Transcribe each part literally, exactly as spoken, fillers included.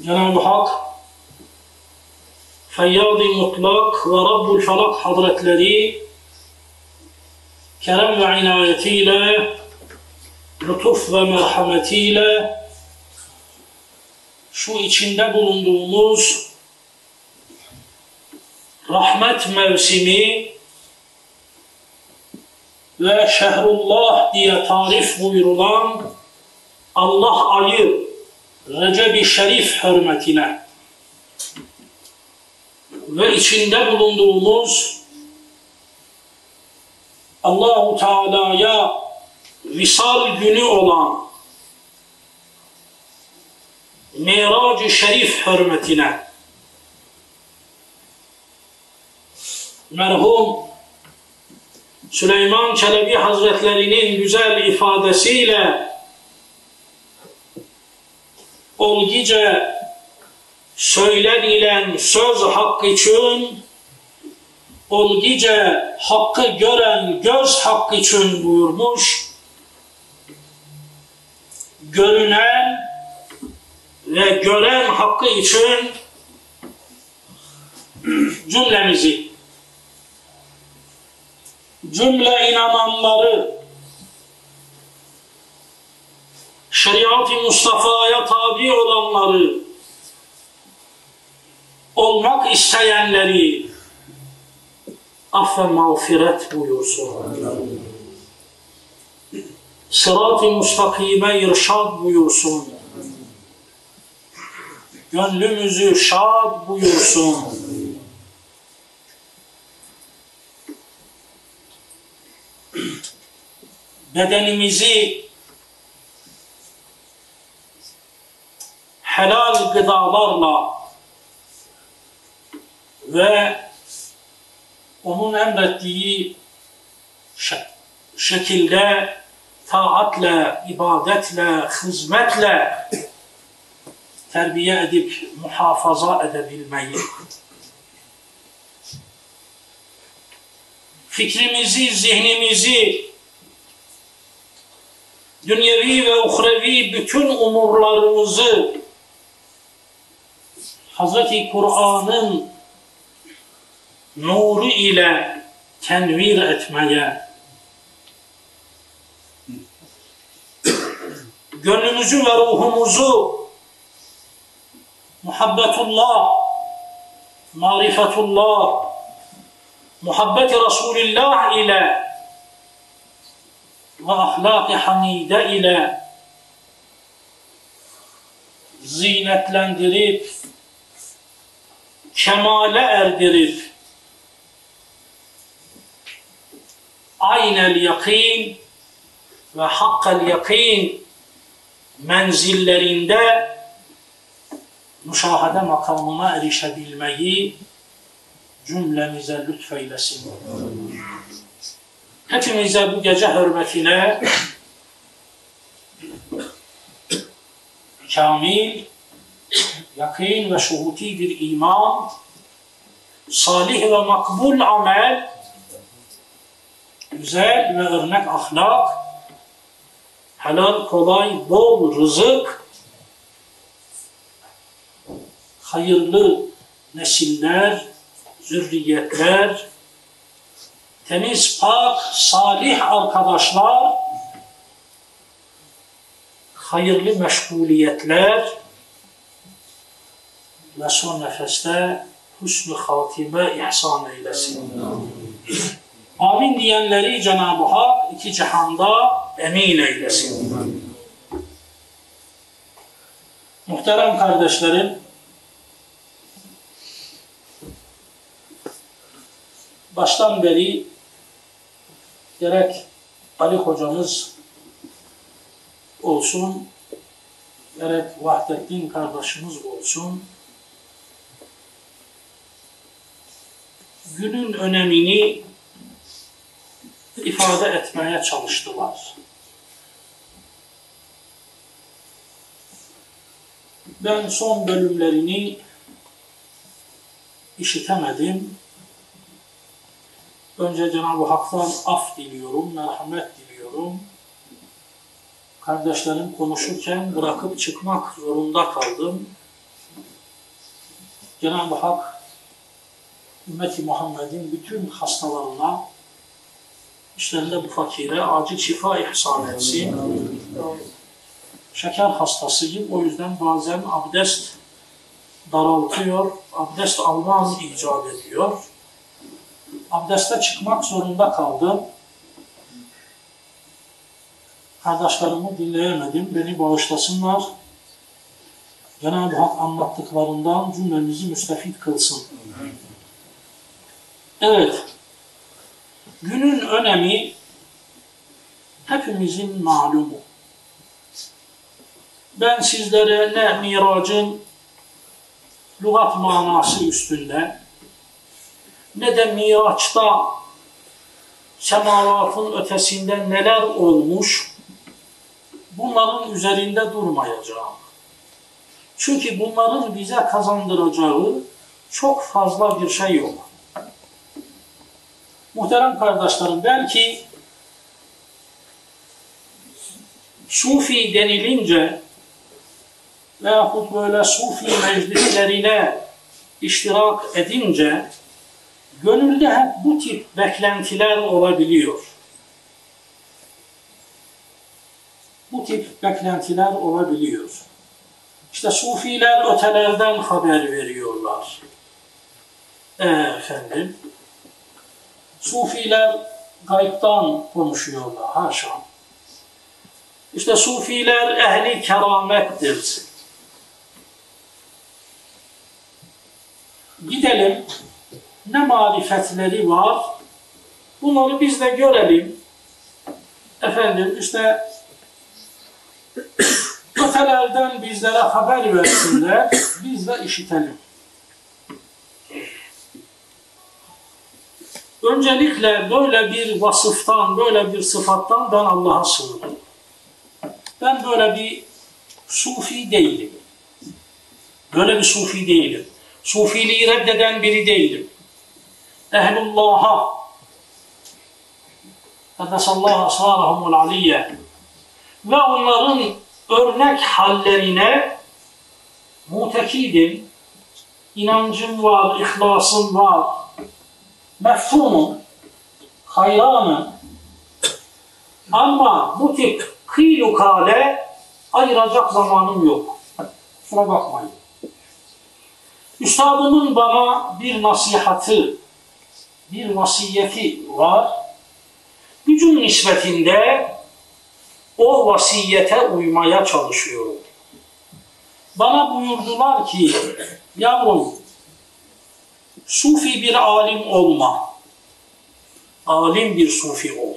Cenab-ı Hak Feyyad-ı Mutlak ve Rabbul Felak Hazretleri kerem ve inayetiyle, lütuf ve merhametiyle şu içinde bulunduğumuz rahmet mevsimi ve Şehrullah diye tarif buyurulan Allah ayı Recep-i Şerif hürmetine ve içinde bulunduğumuz Allah-u Teala'ya visal günü olan Mirac-ı Şerif hürmetine merhum Süleyman Çelebi Hazretlerinin güzel ifadesiyle olgice söylenilen söz hakkı için, olgice hakkı gören göz hakkı için buyurmuş. Görünen ve gören hakkı için cümlemizi, cümle inananları, şeriat-ı Mustafa'ya tabi olanları, olmak isteyenleri aff ve mağfiret buyursun. Sırat-ı müstakime irşad buyursun. Gönlümüzü şad buyursun. Bedenimizi helal gıdalarla ve onun emrettiği şekilde taatle, ibadetle, hizmetle terbiye edip muhafaza edebilmeyi, fikrimizi, zihnimizi, dünyevi ve uhrevi bütün umurlarımızı Hazreti Kur'an'ın nuru ile tenvir etmeye, gönlümüzü ve ruhumuzu muhabbetullah, marifetullah, muhabbeti Resulillah ile ve ahlak-ı hamide ile zinetlendirip, kemale erdirip, aynel yakin ve hakkal yakin menzillerinde müşahede makamına erişebilmeyi cümlemize lütfeylesin. Hepimize bu gece hürmetine kamil, yakin ve şuhuti bir iman, salih ve makbul amel, güzel ve örnek ahlak, helal, kolay, bol rızık, hayırlı nesiller, zürriyetler, temiz, pak, salih arkadaşlar, hayırlı meşguliyetler ve son nefeste husn-ü hatime ihsan eylesin. Amin diyenleri Cenab-ı Hak iki cihanda emin eylesin. Muhterem kardeşlerim, baştan beri gerek Ali hocamız olsun, gerek Vahdettin kardeşimiz olsun, günün önemini ifade etmeye çalıştılar. Ben son bölümlerini işitemedim. Önce Cenab-ı Hak'tan af diliyorum, merhamet diliyorum. Kardeşlerim konuşurken bırakıp çıkmak zorunda kaldım. Cenab-ı Hak ümmeti Muhammed'in bütün hastalarına, işlerinde bu fakire acil şifa ihsan etsin. Şeker hastasıyım, o yüzden bazen abdest daraltıyor, abdest almam icap ediyor. Abdeste çıkmak zorunda kaldım. Kardeşlerimi dinleyemedim, beni bağışlasınlar. Cenab-ı Hak anlattıklarından cümlemizi müstefid kılsın. Evet, günün önemi hepimizin malumu. Ben sizlere ne miracın lügat manası üstünde, ne de miraçta semavatın ötesinde neler olmuş, bunların üzerinde durmayacağım. Çünkü bunların bize kazandıracağı çok fazla bir şey yok. Muhterem kardeşlerim, belki Sufi denilince veyahut böyle Sufi meclislerine iştirak edince gönülde hep bu tip beklentiler olabiliyor. Bu tip beklentiler olabiliyor. İşte Sufiler ötelerden haber veriyorlar. Ee, efendim, Sufiler gaybtan konuşuyorlar, haşa. İşte Sufiler ehli keramettir. Gidelim, ne marifetleri var, bunları biz de görelim. Efendim, işte ötelerden bizlere haber versinler, biz de işitelim. Öncelikle böyle bir vasıftan, böyle bir sıfattan ben Allah'a sığınırım. Ben böyle bir Sufi değilim. Böyle bir Sufi değilim. Sufiliği reddeden biri değilim. Ehlullah'a Kaddesallahu asrarahumul aliyye ve onların örnek hallerine mutekidim. İnancım var, ihlasım var. Mefhumum, hayranım. Ama bu tip kıylukale ayıracak zamanım yok. Kusura bakmayın. Üstadımın bana bir nasihatı, bir vasiyeti var. Gücüm nispetinde o vasiyete uymaya çalışıyorum. Bana buyurdular ki, yavrum, Sufi bir alim olma. Alim bir Sufi ol.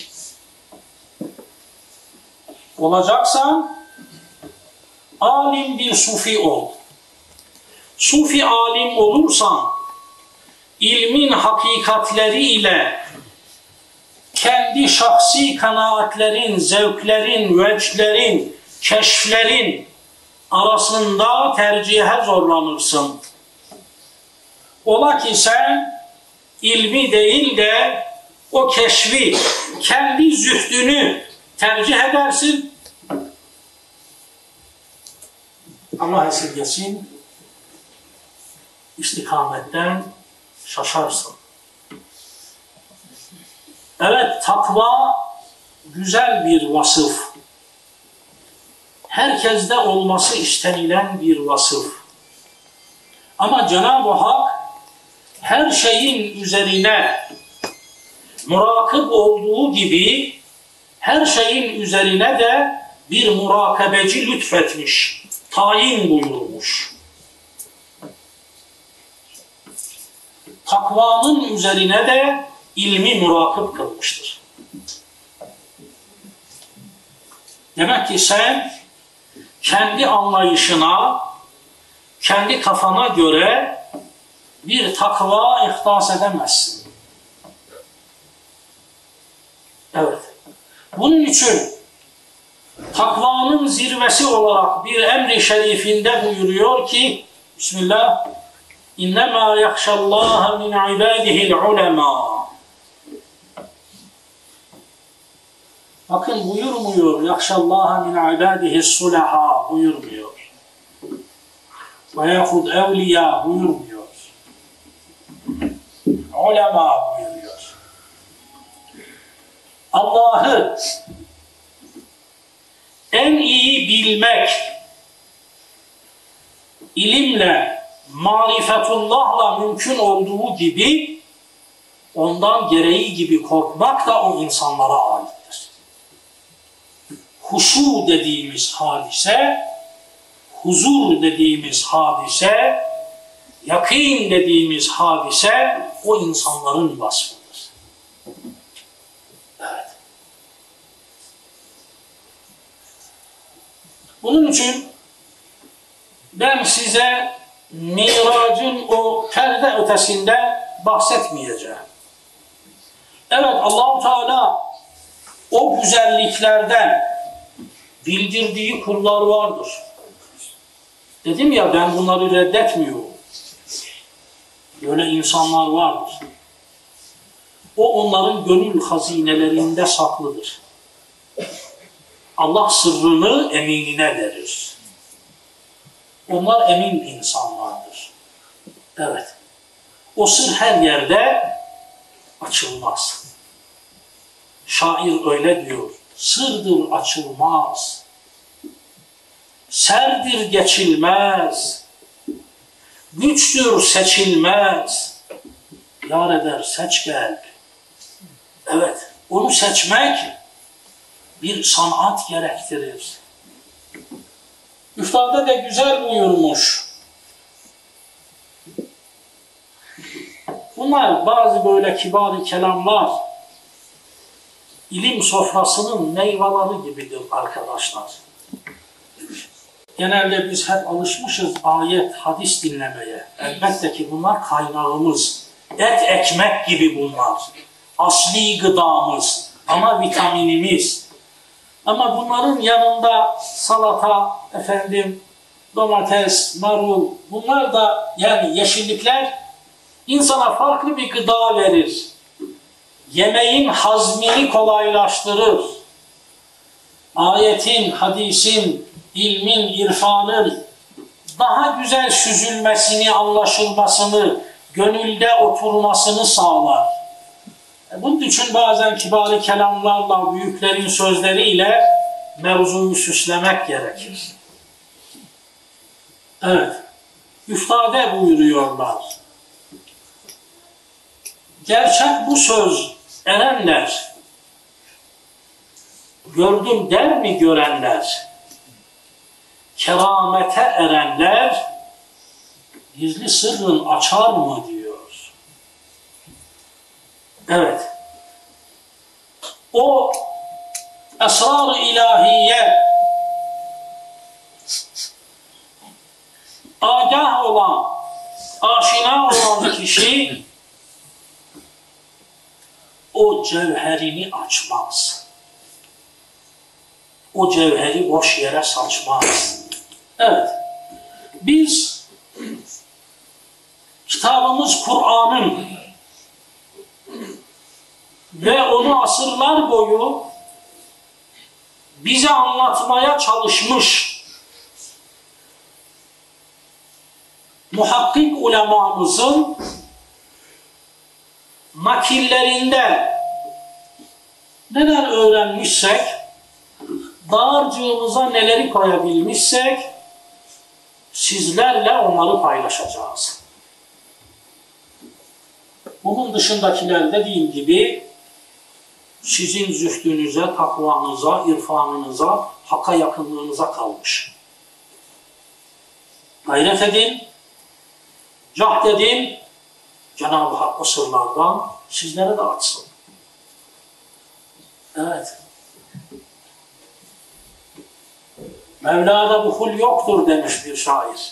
Olacaksan, alim bir Sufi ol. Sufi alim olursan, ilmin hakikatleriyle kendi şahsi kanaatlerin, zevklerin, vecdlerin, keşflerin arasında tercihe zorlanırsın. Ola ki sen ilmi değil de o keşfi, kendi zühdünü tercih edersin. Allah esirgesin, istikametten şaşarsın. Evet, takva güzel bir vasıf. Herkeste olması istenilen bir vasıf. Ama Cenab-ı Hak her şeyin üzerine murakip olduğu gibi her şeyin üzerine de bir murakabeci lütfetmiş, tayin buyurmuş. Takvanın üzerine de ilmi murakip kılmıştır. Demek ki sen kendi anlayışına, kendi kafana göre bir takva ihdas edemezsin. Evet. Bunun için takvanın zirvesi olarak bir emri şerifinde buyuruyor ki, Bismillah, İnnemâ yakşallâhe min ibâdihil ulemâ. Bakın buyurmuyor, yakşallâhe min ibâdihis sulahâ buyurmuyor. veyahut evliya buyurmuyor. Ulema buyuruyor. Allah'ı en iyi bilmek, ilimle, marifetullahla mümkün olduğu gibi, ondan gereği gibi korkmak da o insanlara aittir. Huşu dediğimiz hadise, huzur dediğimiz hadise, yakîn dediğimiz hadise o insanların vasfıdır. Evet. Bunun için ben size Miracın o perde ötesinde bahsetmeyeceğim. Evet, Allah-u Teala o güzelliklerden bildirdiği kullar vardır. Dedim ya, ben bunları reddetmiyorum. Böyle insanlar vardır. O onların gönül hazinelerinde saklıdır. Allah sırrını eminine verir. Onlar emin insanlardır. Evet. O sır her yerde açılmaz. Şair öyle diyor. Sırdır açılmaz. Serdir geçilmez. Güçtür seçilmez. Yar eder seç gel. Evet. Onu seçmek bir sanat gerektirir. Üstad de güzel buyurmuş. Bunlar bazı böyle kibar kelamlar ilim sofrasının meyveleri gibidir arkadaşlar. Genelde biz hep alışmışız ayet, hadis dinlemeye. Elbette ki bunlar kaynağımız. Et, ekmek gibi bunlar. Asli gıdamız, ana vitaminimiz. Ama bunların yanında salata, efendim, domates, marul, bunlar da yani yeşillikler insana farklı bir gıda verir. Yemeğin hazmini kolaylaştırır. Ayetin, hadisin, ilmin, irfanın daha güzel süzülmesini, anlaşılmasını, gönülde oturmasını sağlar. Bunun için bazen kibari kelamlarla, büyüklerin sözleriyle mevzuyu süslemek gerekir. Evet, üftade buyuruyorlar. Gerçek bu söz erenler, gördüm der mi görenler, keramete erenler, gizli sırrın açar mı diyor. Evet. O esrar-ı ilahiye agah olan, aşina olan kişi o cevherini açmaz. O cevheri boş yere saçmaz. Evet. Biz kitabımız Kur'an'ın ve onu asırlar boyu bize anlatmaya çalışmış muhakkik ulemamızın nakillerinde neler öğrenmişsek, dağarcığımıza neleri koyabilmişsek sizlerle onları paylaşacağız. Bunun dışındakiler dediğim gibi sizin zühdünüze, takvanıza, irfanınıza, hakka yakınlığınıza kalmış. Gayret edin, cahd edin, Cenab-ı Hak o sırlardan sizlere de açsın. Evet. Mevla'da buhul yoktur demiş bir şair.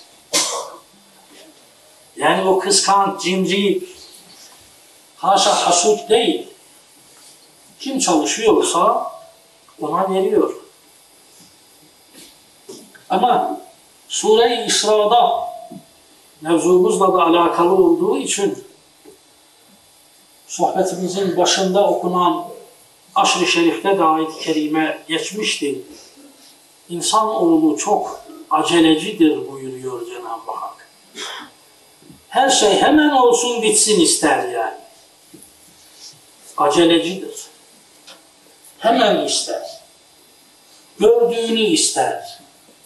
Yani o kıskanç, cimri, haşa hasut değil. Kim çalışıyorsa ona veriyor. Ama Sure-i İsra'da mevzumuzla da alakalı olduğu için sohbetimizin başında okunan Aşr-ı Şerif'te de ayet-i kerime geçmişti. İnsanoğlu çok acelecidir buyuruyor Cenab-ı Hak. Her şey hemen olsun bitsin ister yani. Acelecidir. Hemen ister. Gördüğünü ister.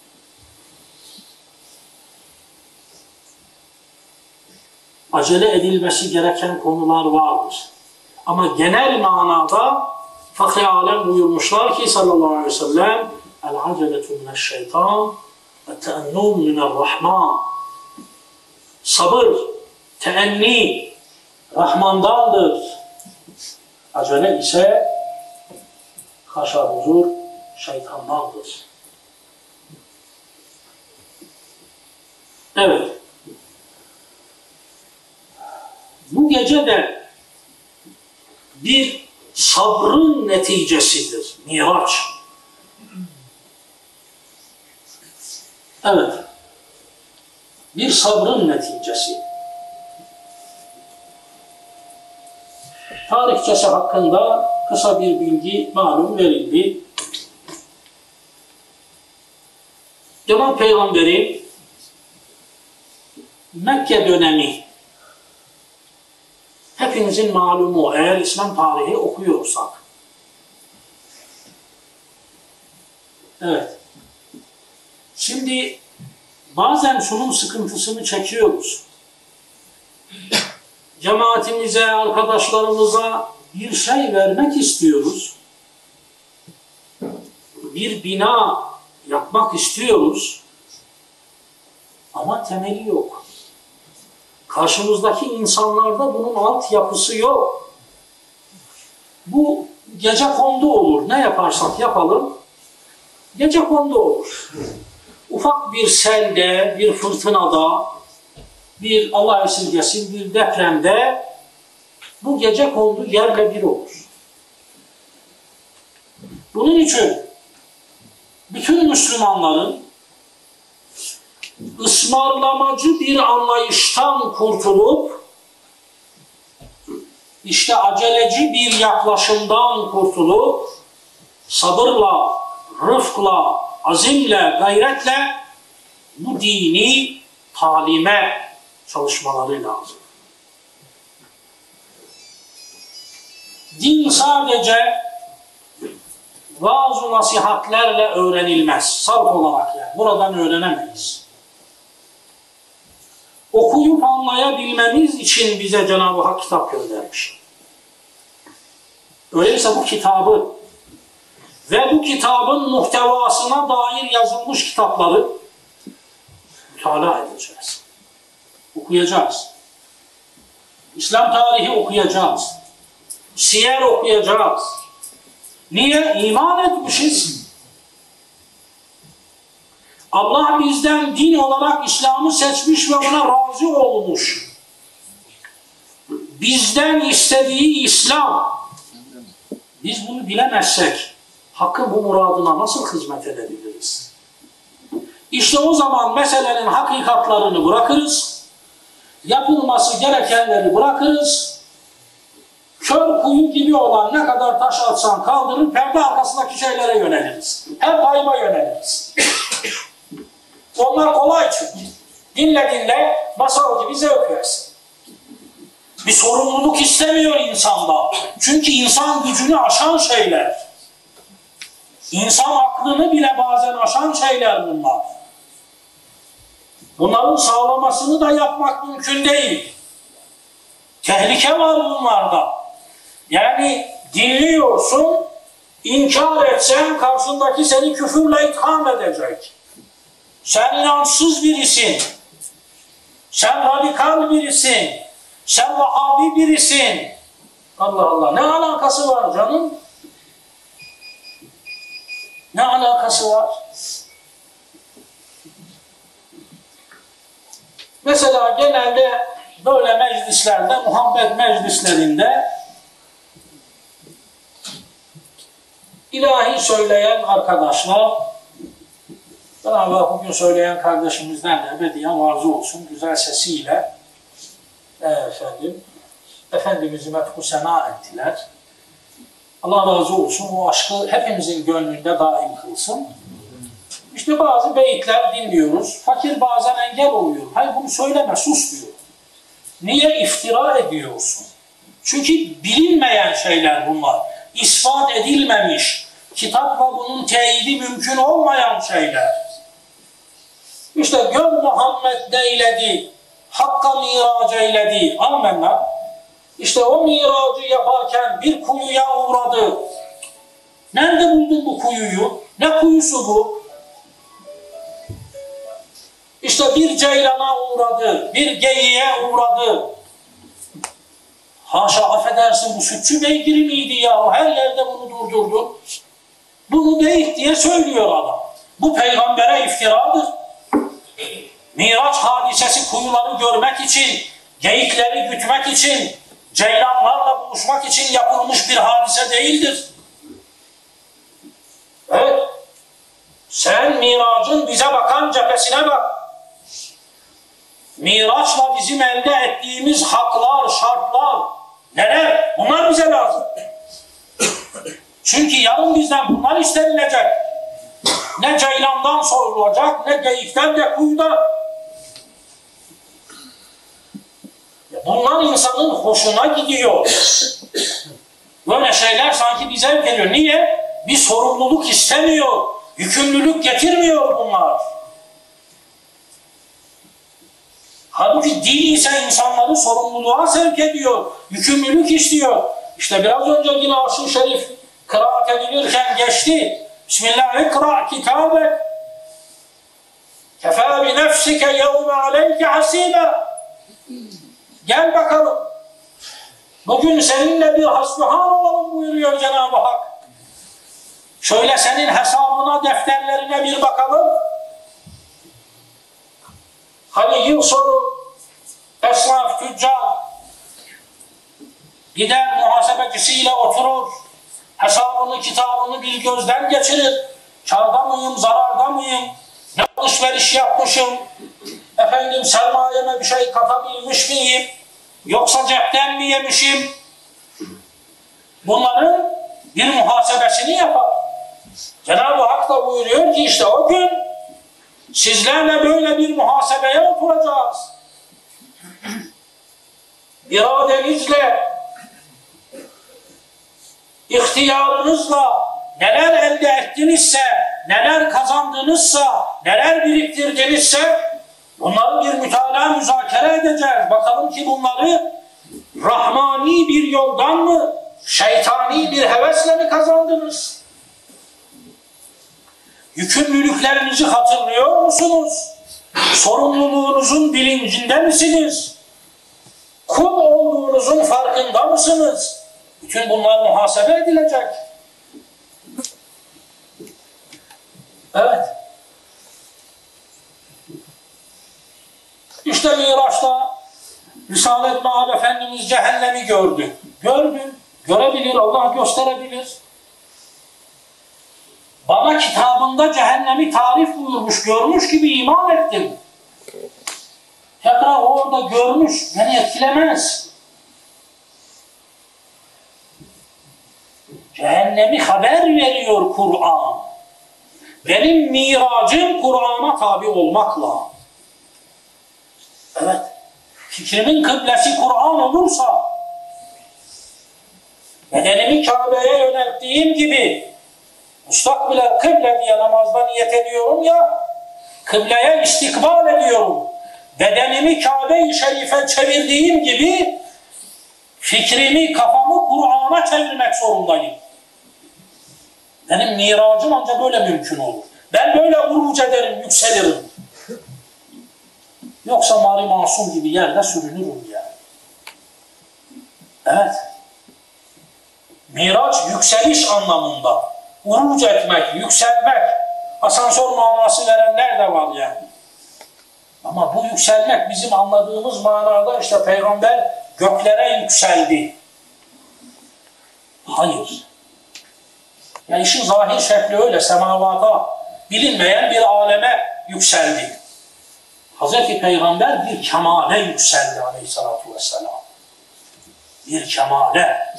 Acele edilmesi gereken konular vardır. Ama genel manada Fahri Alem buyurmuşlar ki sallallahu aleyhi ve sellem el-aceletu mineşşeytan ve-te'ennûm mine'r-rahman. Sabır, teenni Rahman'dandır. Acele ise haşa huzur şeytandandır. Evet. Bu gece de bir sabrın neticesidir. Miraç. Evet. Bir sabrın neticesi. Tarihçesi hakkında kısa bir bilgi malum verildi. Cenab-ı Peygamber'in Mekke dönemi hepinizin malumu, eğer İslam tarihi okuyorsak. Evet. Şimdi bazen şunun sıkıntısını çekiyoruz. Cemaatimize, arkadaşlarımıza bir şey vermek istiyoruz. Bir bina yapmak istiyoruz. Ama temeli yok. Karşımızdaki insanlarda bunun altyapısı yok. Bu gecekondu olur. Ne yaparsak yapalım, gecekondu olur. Ufak bir selde, bir fırtınada, bir Allah esirgesin, bir depremde bu gecekondu yerle bir olur. Bunun için bütün Müslümanların ısmarlamacı bir anlayıştan kurtulup, işte aceleci bir yaklaşımdan kurtulup, sabırla, rıfkla, azimle, gayretle bu dini talime çalışmaları lazım. Din sadece vaaz-ı nasihatlerle öğrenilmez. Salt olarak yani. Buradan öğrenemeyiz. Okuyup anlayabilmemiz için bize Cenab-ı Hak kitap göndermiş. Öyleyse bu kitabı ve bu kitabın muhtevasına dair yazılmış kitapları mütalaa edeceğiz. Okuyacağız. İslam tarihi okuyacağız. Siyer okuyacağız. Niye? İman etmişiz. Allah bizden din olarak İslam'ı seçmiş ve ona razı olmuş. Bizden istediği İslam. Biz bunu bilemezsek Hakk'ın bu muradına nasıl hizmet edebiliriz? İşte o zaman meselenin hakikatlarını bırakırız. Yapılması gerekenleri bırakırız. Kör kuyu gibi olan ne kadar taş atsan kaldırır, perde arkasındaki şeylere yöneliriz. Hep kayma yöneliriz. Onlar kolay çünkü. Dinle dinle, masal gibi zevk versin. Bir sorumluluk istemiyor insanda. Çünkü insan gücünü aşan şeyler. İnsan aklını bile bazen aşan şeyler bunlar. Bunların sağlamasını da yapmak mümkün değil. Tehlike var bunlarda. Yani dinliyorsun, inkar etsen karşındaki seni küfürle itham edecek. Sen inançsız birisin. Sen radikal birisin. Sen Vahabi birisin. Allah Allah. Ne alakası var canım? Ne alakası var? Mesela genelde böyle meclislerde, muhabbet meclislerinde ilahi söyleyen arkadaşlar, Cenab-ı Hak bugün söyleyen kardeşimizden de ebediyen razı olsun, güzel sesiyle e, efendim, Efendimiz'i methu sena ettiler. Allah razı olsun, o aşkı hepimizin gönlünde daim kılsın. İşte bazı beyitler dinliyoruz. Fakir bazen engel oluyor. Hayır bunu söyleme, sus diyor. Niye iftira ediyorsun? Çünkü bilinmeyen şeyler bunlar. İspat edilmemiş. Kitapla bunun teyidi mümkün olmayan şeyler. İşte gör Muhammed neyledi, Hakk'a mirac eyledi. Amenna. İşte o miracı yaparken bir kuyuya uğradı. Nerede buldun bu kuyuyu? Ne kuyusu bu? İşte bir ceylana uğradı, bir geyiğe uğradı. Haşa affedersin bu sütçü beygiri miydi ya? Her yerde bunu durdurdu. Bunu beyit diye söylüyor adam. Bu peygambere iftiradır. Miraç hadisesi kuyuları görmek için, geyikleri gütmek için, ceylanlarla buluşmak için yapılmış bir hadise değildir. Evet. Sen miracın bize bakan cephesine bak. Miraçla bizim elde ettiğimiz haklar, şartlar, neler? Bunlar bize lazım. Çünkü yarın bizden bunlar istenilecek. Ne ceylandan sorulacak, ne geyikten de kuyuda. Bunlar insanın hoşuna gidiyor. Böyle şeyler sanki bize geliyor. Niye? Bir sorumluluk istemiyor. Yükümlülük getirmiyor bunlar. Halbuki din ise insanları sorumluluğa sevk ediyor. Yükümlülük istiyor. İşte biraz önce yine Arş-ı Şerif kıraat edilirken geçti. Bismillahirrahmanirrahim. Kitabek kefâ bi nefsike yevme aleyke hasîbe. Gel bakalım. Bugün seninle bir hasbihal olalım buyuruyor Cenab-ı Hak. Şöyle senin hesabına, defterlerine bir bakalım. Hani yıl sonu esnaf, tüccar gider muhasebecisiyle oturur. Hesabını, kitabını bir gözden geçirir. Kârda mıyım, zararda mıyım? Ne alışveriş yapmışım? Efendim sermayeme bir şey katabilmiş miyim? Yoksa cepten mi yemişim? Bunların bir muhasebesini yapar. Cenab-ı Hak da buyuruyor ki işte o gün sizlerle böyle bir muhasebeye oturacağız. İradenizle, ihtiyarınızla neler elde ettinizse, neler kazandınızsa, neler biriktirdinizse bunları bir mütalaa, müzakere edeceğiz. Bakalım ki bunları rahmani bir yoldan mı, şeytani bir hevesle mi kazandınız? Yükümlülüklerinizi hatırlıyor musunuz? Sorumluluğunuzun bilincinde misiniz? Kul olduğunuzun farkında mısınız? Bütün bunlar muhasebe edilecek. Evet. İşte Miraç'ta Risalet Ma'ab Efendimiz cehennemi gördü. Gördü. Görebilir, Allah gösterebilir. Bana kitabında cehennemi tarif buyurmuş, görmüş gibi iman ettim. Tekrar orada görmüş, beni etkilemez. Cehennemi haber veriyor Kur'an. Benim miracım Kur'an'a tabi olmakla. Evet. Fikrimin kıblesi Kur'an olursa, bedenimi Kabe'ye yönelttiğim gibi, mustakbile kıble diye namazda niyet ediyorum ya, kıbleye istikbal ediyorum. Bedenimi Kabe-i Şerif'e çevirdiğim gibi, fikrimi, kafamı Kur'an'a çevirmek zorundayım. Benim miracım ancak böyle mümkün olur. Ben böyle uruc ederim, yükselirim. Yoksa mari masum gibi yerde sürünürüm yani. Evet. Miraç yükseliş anlamında. Uruc etmek, yükselmek. Asansör manası verenler de var yani. Ama bu yükselmek bizim anladığımız manada işte Peygamber göklere yükseldi. Hayır. Yani işin zahir şekli öyle, semavata, bilinmeyen bir aleme yükseldi. Hazreti Peygamber bir kemale yükseldi aleyhissalatu vesselam. Bir kemale.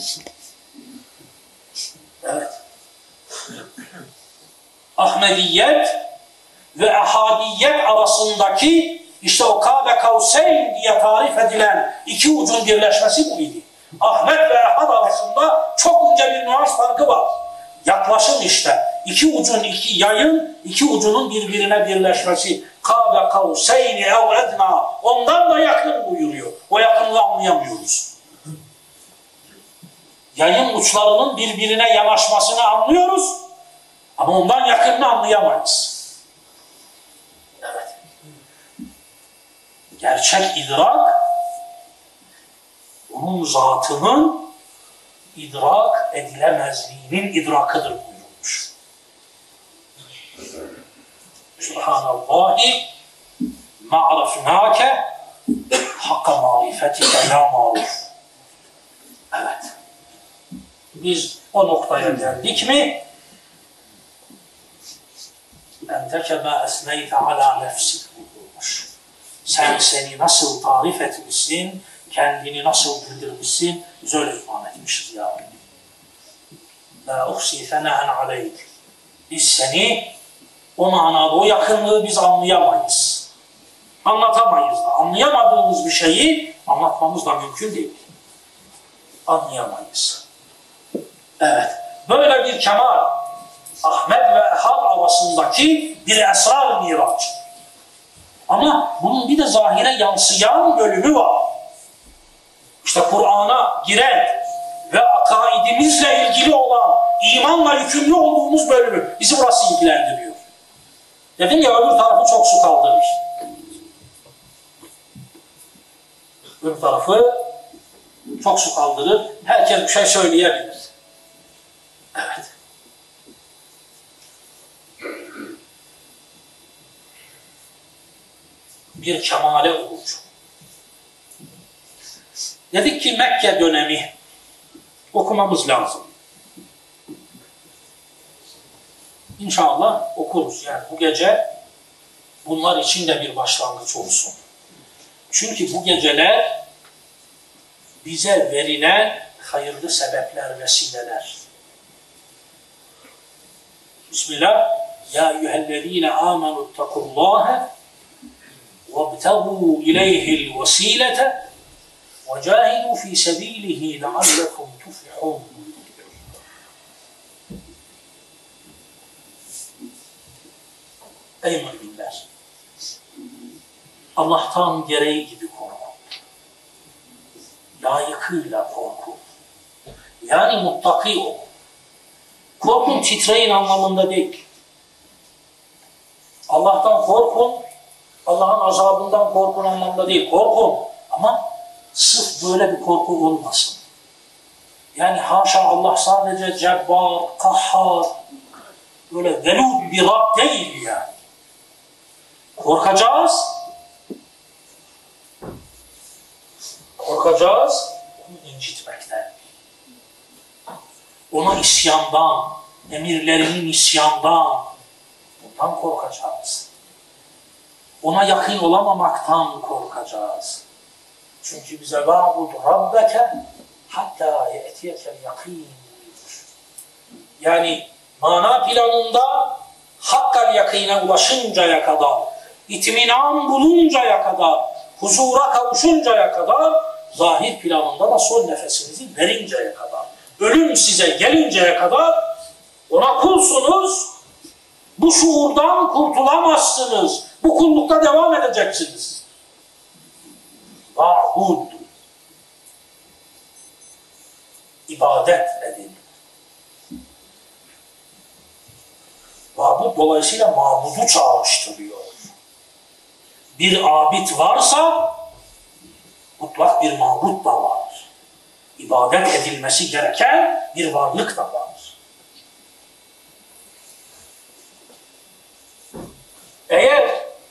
Evet. Ahmediyet ve ehadiyet arasındaki işte o Kâbe Kavseyn diye tarif edilen iki ucun birleşmesi bu idi. Ahmet ve Ehad arasında çok ince bir nüans farkı var. Yaklaşım işte. İki ucun, iki yayın, iki ucunun birbirine birleşmesi. Kâbe Kavseyn ev edna. Ondan da yakın buyuruyor. O yakınlığı anlayamıyoruz. Yayın uçlarının birbirine yanaşmasını anlıyoruz. Ama ondan yakınını anlayamayız. Evet. Gerçek idrak, onun zatının idrak edilemezliğinin idrakıdır buyurmuş. Subhanallahi ma'rafnâke hakka marifetike la maruf. Evet. Biz o noktaya geldik mi? Enteke mâ esneyte alâ nefsik buyurmuş. Sen seni nasıl tarif etmişsin, kendini nasıl bildirmişsin, biz öyle iman etmişiz ya. La uhsi fenâen aleyk. Biz seni o manada, o yakınlığı biz anlayamayız. Anlatamayız da. Anlayamadığımız bir şeyi anlatmamız da mümkün değil. Anlayamayız. Evet. Böyle bir kemal, Ahmet ve Ehad arasındaki bir esrar miraç. Ama bunun bir de zahire yansıyan bölümü var. İşte Kur'an'a giren ve akaidimizle ilgili olan, imanla yükümlü olduğumuz bölümü bizi burası ilgilendiriyor. Dedim ya, öbür tarafı çok su kaldırır. Öbür tarafı çok su kaldırır. Herkes bir şey söyleyebilir. Evet. Bir kemale uğrucu. Dedik ki Mekke dönemi okumamız lazım. İnşallah okuruz. Yani bu gece bunlar için de bir başlangıç olsun. Çünkü bu geceler bize verilen hayırlı sebepler, vesileler. Bismillah. Ya eyyühellezine amenu ittakullâhe وَابْتَغُوا إِلَيْهِ الْوَسِيلَةَ وَجَاهِدُوا فِي سَبِيلِهِ لَعَلَّكُمْ تُفْلِحُونَ. Ey müminler! Allah'tan gereği gibi korkun. Layıkıyla korkun. Yani muttaki olun. Korkun titreyin anlamında değil. Allah'tan korkun, Allah'ın azabından korkun anlamda değil. Korkun ama sırf böyle bir korku olmasın. Yani haşa Allah sadece cebbar, kahhar, böyle velud bir Rab değil yani. Korkacağız. Korkacağız onu incitmekten. Ona isyandan, emirlerinin isyandan, bundan korkacağız. Ona yakın olamamaktan korkacağız. Çünkü bize وَعْبُدْ رَبَّكَ hatta ye'tiyekel yakîn. Yani mana planında hakkal yakîne ulaşıncaya kadar, itminan buluncaya kadar, huzura kavuşuncaya kadar, zahir planında da son nefesinizi verinceye kadar, ölüm size gelinceye kadar ona kulsunuz, bu şuurdan kurtulamazsınız. Bu kullukta devam edeceksiniz. Va'bud. İbadet edin. Va'bud dolayısıyla mabudu çağrıştırıyor. Bir abid varsa mutlak bir mabud da var. İbadet edilmesi gereken bir varlık da var. Eğer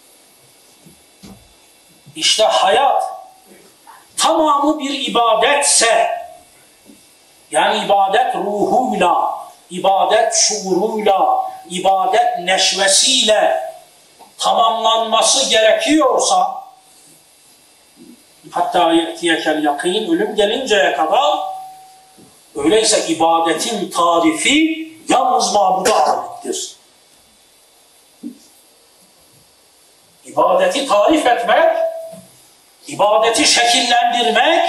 işte hayat tamamı bir ibadetse, yani ibadet ruhuyla, ibadet şuuruyla, ibadet neşvesiyle tamamlanması gerekiyorsa, hatta ye'tiyekel yakîn, ölüm gelinceye kadar, öyleyse ibadetin tarifi yalnız mabuda aittir. ibadeti tarif etmek, ibadeti şekillendirmek,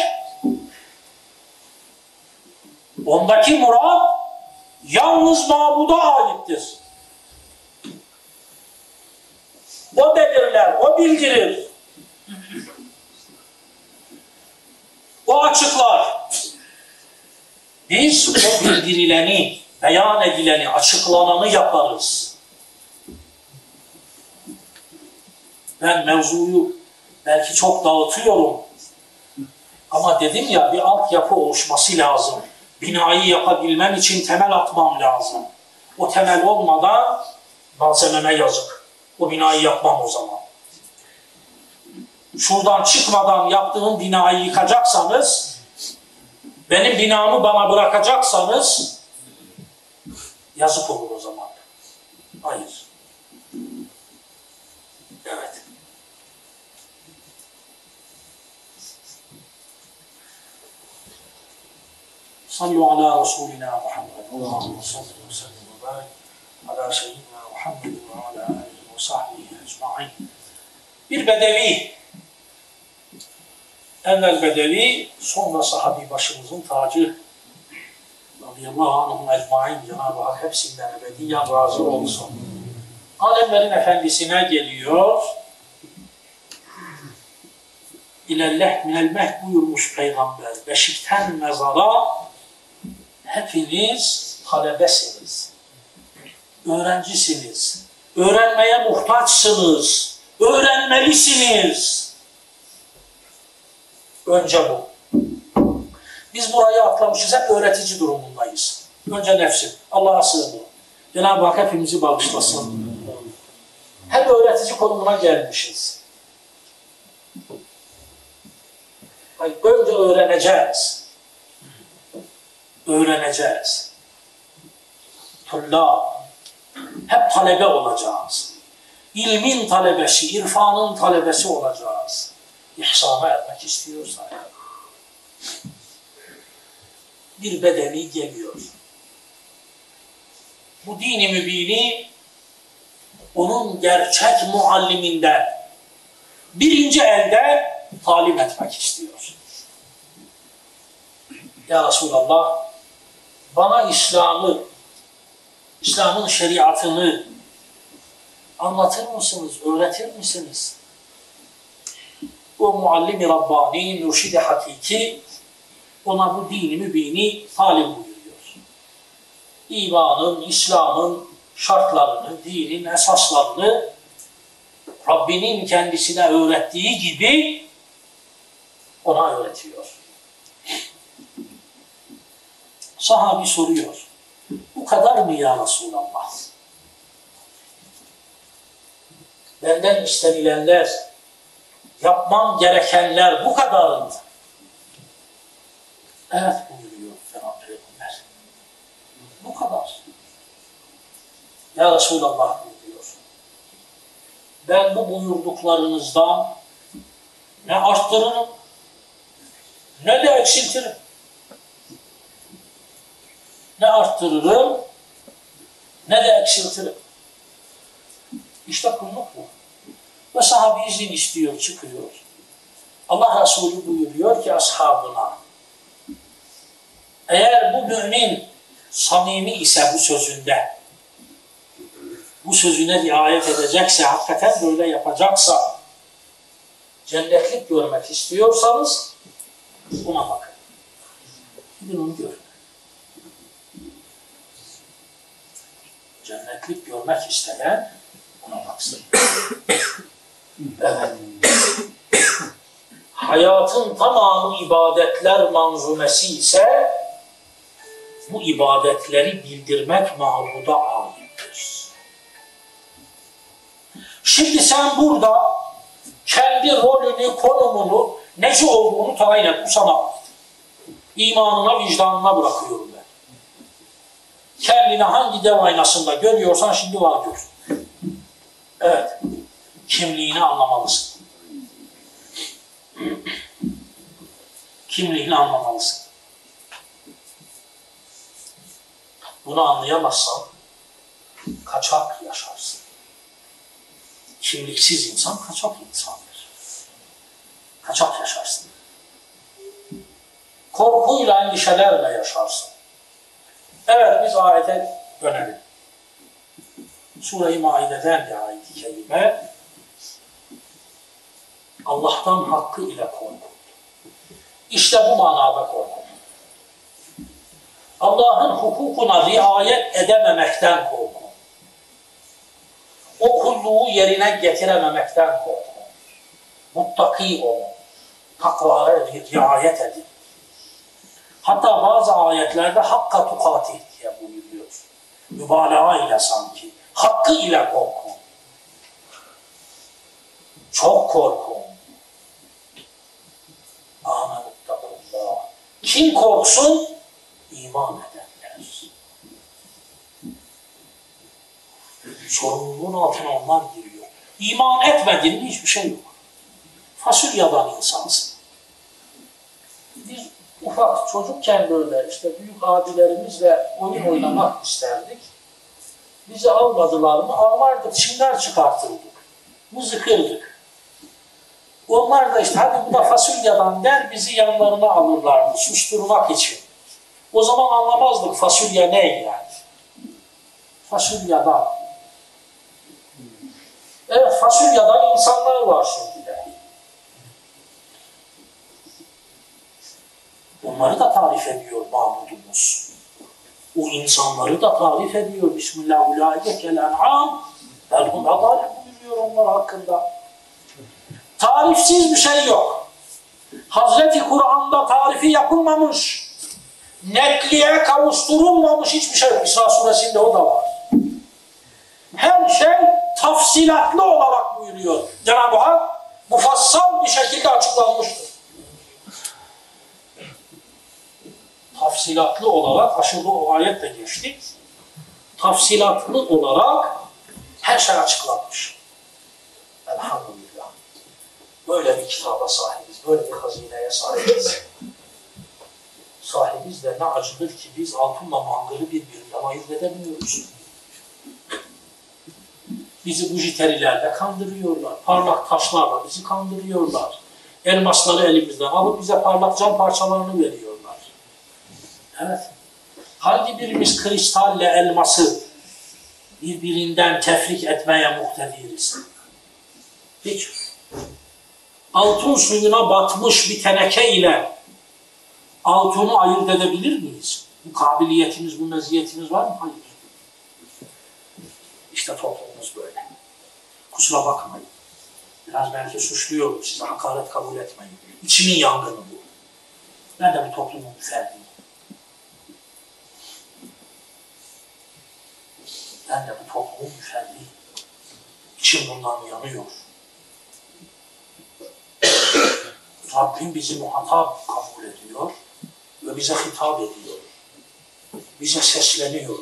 ondaki murat yalnız mabuda aittir. O belirler, o bildirir. O açıklar. Biz o bildirileni, beyan edileni, açıklananı yaparız. Ben mevzuyu belki çok dağıtıyorum. Ama dedim ya, bir altyapı oluşması lazım. Binayı yapabilmem için temel atmam lazım. O temel olmadan malzememe yazık. O binayı yapmam o zaman. Şuradan çıkmadan yaptığım binayı yıkacaksanız, benim binamı bana bırakacaksanız yazık olur o zaman. Hayır. Evet. Sallu ala Resulina Muhammed. Allahümme salli ve sellem ve barik ala seyyidina Muhammed ve ala alihi ve sahbihi ecma'in. Bir bedevi, evvel bedevi, sonra sahabi başımızın tacı radıyallahu anhum ecmain, Cenab-ı Hak hepsinden ebediyen razı olsun. Alemlerin efendisine geliyor. İlelleh minel meh buyurmuş Peygamber. Beşikten mezara hepiniz talebesiniz. Öğrencisiniz. Öğrenmeye muhtaçsınız. Öğrenmelisiniz. Önce bu. Biz burayı atlamışız. Hep öğretici durumundayız. Önce nefsim. Allah'a sığınırım. Cenab-ı Hak hepimizi bağışlasın. Hep öğretici konumuna gelmişiz. Önce öğreneceğiz. Öğreneceğiz. Tullâ. Hep talebe olacağız. İlmin talebesi, irfanın talebesi olacağız. İhsana ermek istiyorsak. Bir bedeni geliyor. Bu dini mübini onun gerçek mualliminden birinci elde talim etmek istiyor. Ya Resulallah, bana İslam'ı, İslam'ın şeriatını anlatır mısınız, öğretir misiniz? O muallim-i Rabbani, mürşid-i hakiki ona bu dini mübini talim buyuruyor. İmanın, İslam'ın şartlarını, dinin esaslarını Rabbinin kendisine öğrettiği gibi ona öğretiyor. Sahabi soruyor. Bu kadar mı ya Resulallah? Benden istenilenler, yapmam gerekenler bu kadar mı? Evet buyuruyor Cenab-ı Peygamber. Bu kadar. Ya Resulallah buyuruyor. Ben bu buyurduklarınızdan ne arttırırım ne de eksiltirim. Ne arttırırım ne de eksiltirim. İşte kulluk bu. Ve sahabe izin istiyor, çıkıyor. Allah Resulü buyuruyor ki ashabına, eğer bu mümin samimi ise bu sözünde, bu sözüne riayet edecekse, hakikaten böyle yapacaksa, cennetlik görmek istiyorsanız buna bakın. Gidin onu görün. Cennetlik görmek isteyen buna baksın. Evet. Hayatın tamamı ibadetler manzumesi ise bu ibadetleri bildirmek mabuda aittir. Şimdi sen burada kendi rolünü, konumunu, neci olduğunu tayin et. Bu sana ait. İmanına, vicdanına bırakıyorum ben. Kendini hangi dev aynasında görüyorsan şimdi var gör. Evet. Kimliğini anlamalısın. Kimliğini anlamalısın. Bunu anlayamazsan kaçak yaşarsın. kimliksiz insan kaçak insandır. Kaçak yaşarsın. Korkuyla, endişelerle yaşarsın. Evet, biz ayete dönelim. Sure-i Maide'den bir ayet-i kerime. Allah'tan hakkı ile korkun. İşte bu manada korkun. Allah'ın hukukuna riayet edememekten korkun. O kulluğu yerine getirememekten korkun. Muttaki olun. Takvaya riayet edin. Hatta bazı ayetlerde hakka tukatih diye buyuruyor. Mübalağa ile sanki. Hakkı ile korkun. Çok korkun. Âmenuttekullah. Kim korksun? İman edenler. Sorumluluğun altına onlar giriyor. İman etmediğinde hiçbir şey yok. Fasulyadan insansın. Biz ufak çocukken böyle işte büyük abilerimizle oyun oynamak isterdik. Bizi almadılar mı ağlardık, çimler çıkartırdık. Mızıkırdık. Onlar da işte hadi bu da fasulyadan der bizi yanlarına alırlardı susturmak için. O zaman anlamazdık fasulye ne yani. Fasulyadan. Evet, fasulyadan insanlar var şimdi de. Onları da tarif ediyor Mahmudumuz. O insanları da tarif ediyor. Bismillahirrahmanirrahim. Belhum adal buyuruyor onlar hakkında. Tarifsiz bir şey yok. Hazreti Kur'an'da tarifi yapılmamış, netliğe kavuşturulmamış hiçbir şey yok. İsra suresinde o da var. Her şey tafsilatlı olarak buyuruyor. Cenab-ı Hak mufassal bir şekilde açıklanmıştır. Tafsilatlı olarak, aşırı o ayet de geçti. Tafsilatlı olarak her şey açıklanmış. Elhamdülillah. Böyle bir kitaba sahibiz, böyle bir hazineye sahibiz. Sahibiz de ne acıdır ki biz altınla mangırı birbirinden ayırt edemiyoruz. Bizi bujiterilerle kandırıyorlar, parlak taşlarla bizi kandırıyorlar. Elmasları elimizden alıp bize parlak cam parçalarını veriyorlar. Evet. Hangi birimiz kristalle elması birbirinden tefrik etmeye muhtediriz? Hiç. Altın suyuna batmış bir teneke ile altını ayırt edebilir miyiz? Bu kabiliyetimiz, bu meziyetimiz var mı? Hayır. İşte toplumumuz böyle. Kusura bakmayın. Biraz belki suçluyorum, size hakaret kabul etmeyin. İçimin yangını bu. Ben de bu toplumun bir ferdiyim. Ben de bu toplumun bir ferdiyim. İçim bundan yanıyor. Rabbim bizi muhatap kabul ediyor ve bize hitap ediyor. Bize sesleniyor.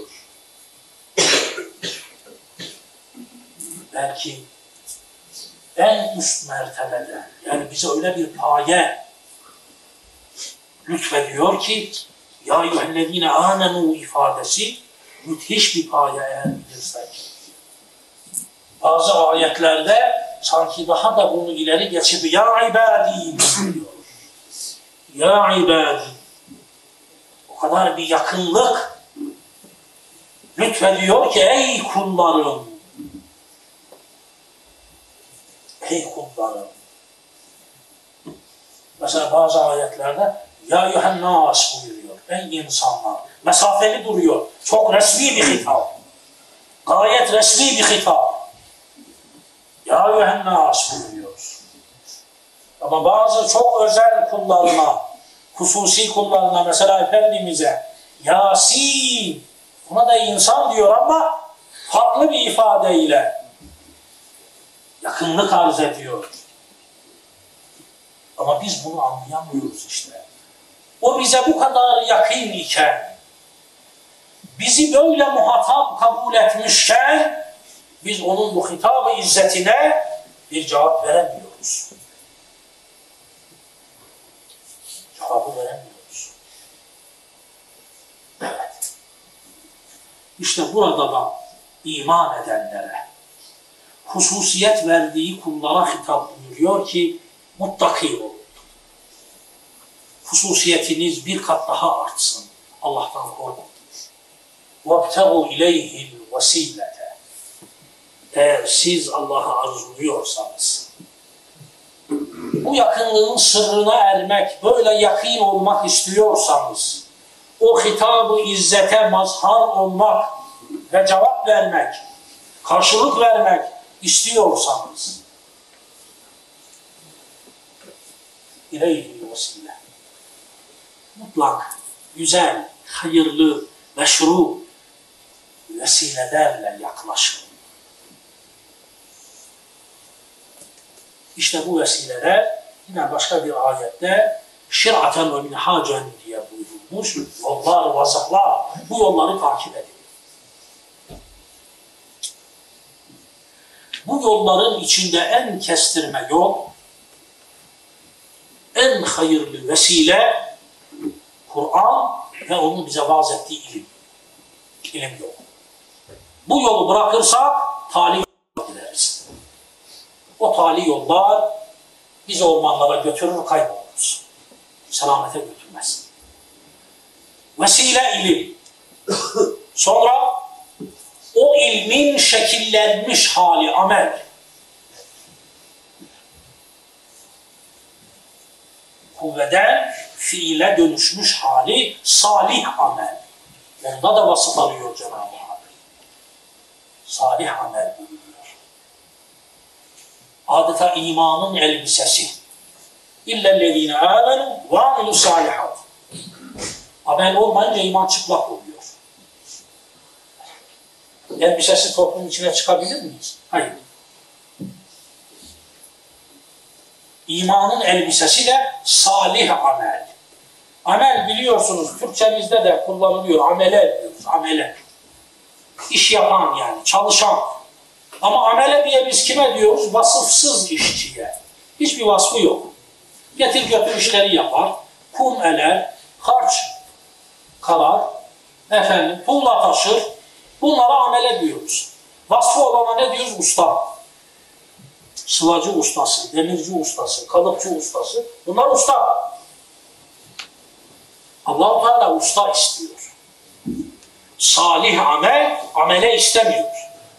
Belki en üst mertebede, yani bize öyle bir paye lütfediyor ki ya eyyühellezine amenu ifadesi müthiş bir paye eğer bilirsek. Bazı ayetlerde sanki daha da bunu ileri geçip ya ibadi diyor. Ya ibadi. O kadar bir yakınlık lütfediyor ki ey kullarım. Ey kullarım. Mesela bazı ayetlerde ya yuhennas buyuruyor. Ey insanlar. Mesafeli duruyor. Çok resmi bir hitap. Gayet resmi bir hitap. Ya yuhennas buyuruyor. Ama bazı çok özel kullarına, hususi kullarına, mesela Efendimiz'e Yasin, buna da insan diyor ama farklı bir ifadeyle yakınlık arz ediyor. Ama biz bunu anlayamıyoruz işte. O bize bu kadar yakın iken, bizi böyle muhatap kabul etmişken, biz onun bu hitab-ı izzetine bir cevap veremiyoruz. Cevabı veremiyoruz. Evet. İşte burada da iman edenlere, hususiyet verdiği kullara hitap buyuruyor ki muttaki olun. Hususiyetiniz bir kat daha artsın. Allah'tan korkun. وَابْتَغُوا اِلَيْهِ الْوَسِيلَةَ Eğer siz Allah'ı arzuluyorsanız, bu yakınlığın sırrına ermek, böyle yakın olmak istiyorsanız, o hitab-ı izzete mazhar olmak ve cevap vermek, karşılık vermek istiyorsanız, İleyhi vesile. Mutlak, güzel, hayırlı, meşru vesilelerle yaklaşın. İşte bu vesileler yine başka bir ayette şir'aten ve minhacen diye buyurulmuş. Yollar, vasıflar, bu yolları takip edin. Bu yolların içinde en kestirme yol, en hayırlı vesile Kur'an ve onun bize vaaz ettiği ilim. İlim yolu. Bu yolu bırakırsak tali gideriz. O tali yollar bizi ormanlara götürür, kayboluruz. Selamete götürmez. Vesile ilim. Sonra o ilmin şekillenmiş hali amel. Kuvveden fiile dönüşmüş hali salih amel. Onda da vasıf alıyor Cenab-ı Hak. Salih amel buyuruyor. Adeta imanın elbisesi. İllellezine amenu ve amilu salihat. Amel olmayınca iman çıplak oluyor. Elbisesi toplumun içine çıkabilir miyiz? Hayır. İmanın elbisesi de salih amel. Amel biliyorsunuz Türkçemizde de kullanılıyor. Amele diyoruz. Amele. İş yapan yani. Çalışan. Ama amele diye biz kime diyoruz? Vasıfsız işçiye. Hiçbir vasfı yok. Getir götür işleri yapar. Kum eler. Harç kalar. Efendim tuğla taşır. Bunlara amele diyoruz. Vasfı olana ne diyoruz? Usta. Sıvacı ustası, demirci ustası, kalıpçı ustası. Bunlar usta. Allah-u Teala usta istiyor. Salih amel, amele istemiyor.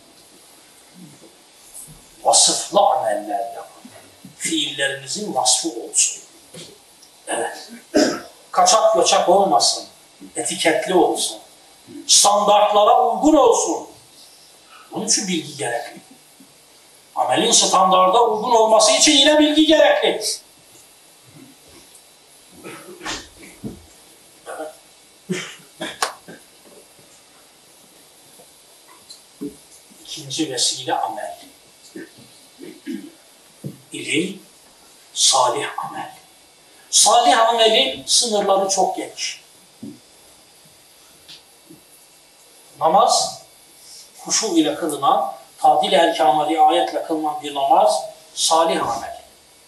Vasıflı ameller yapın. Fiillerinizin vasfı olsun. Evet. Kaçak göçak olmasın. Etiketli olsun. Standartlara uygun olsun. Bunun için bilgi gerekli. Amelin standarda uygun olması için yine bilgi gerekli. İkinci vesile amel. İlim, salih amel. Salih amelin sınırları çok geniş. Namaz, huşu ile kılınan, tadil erkanı riayetle kılınan bir namaz, salih amel.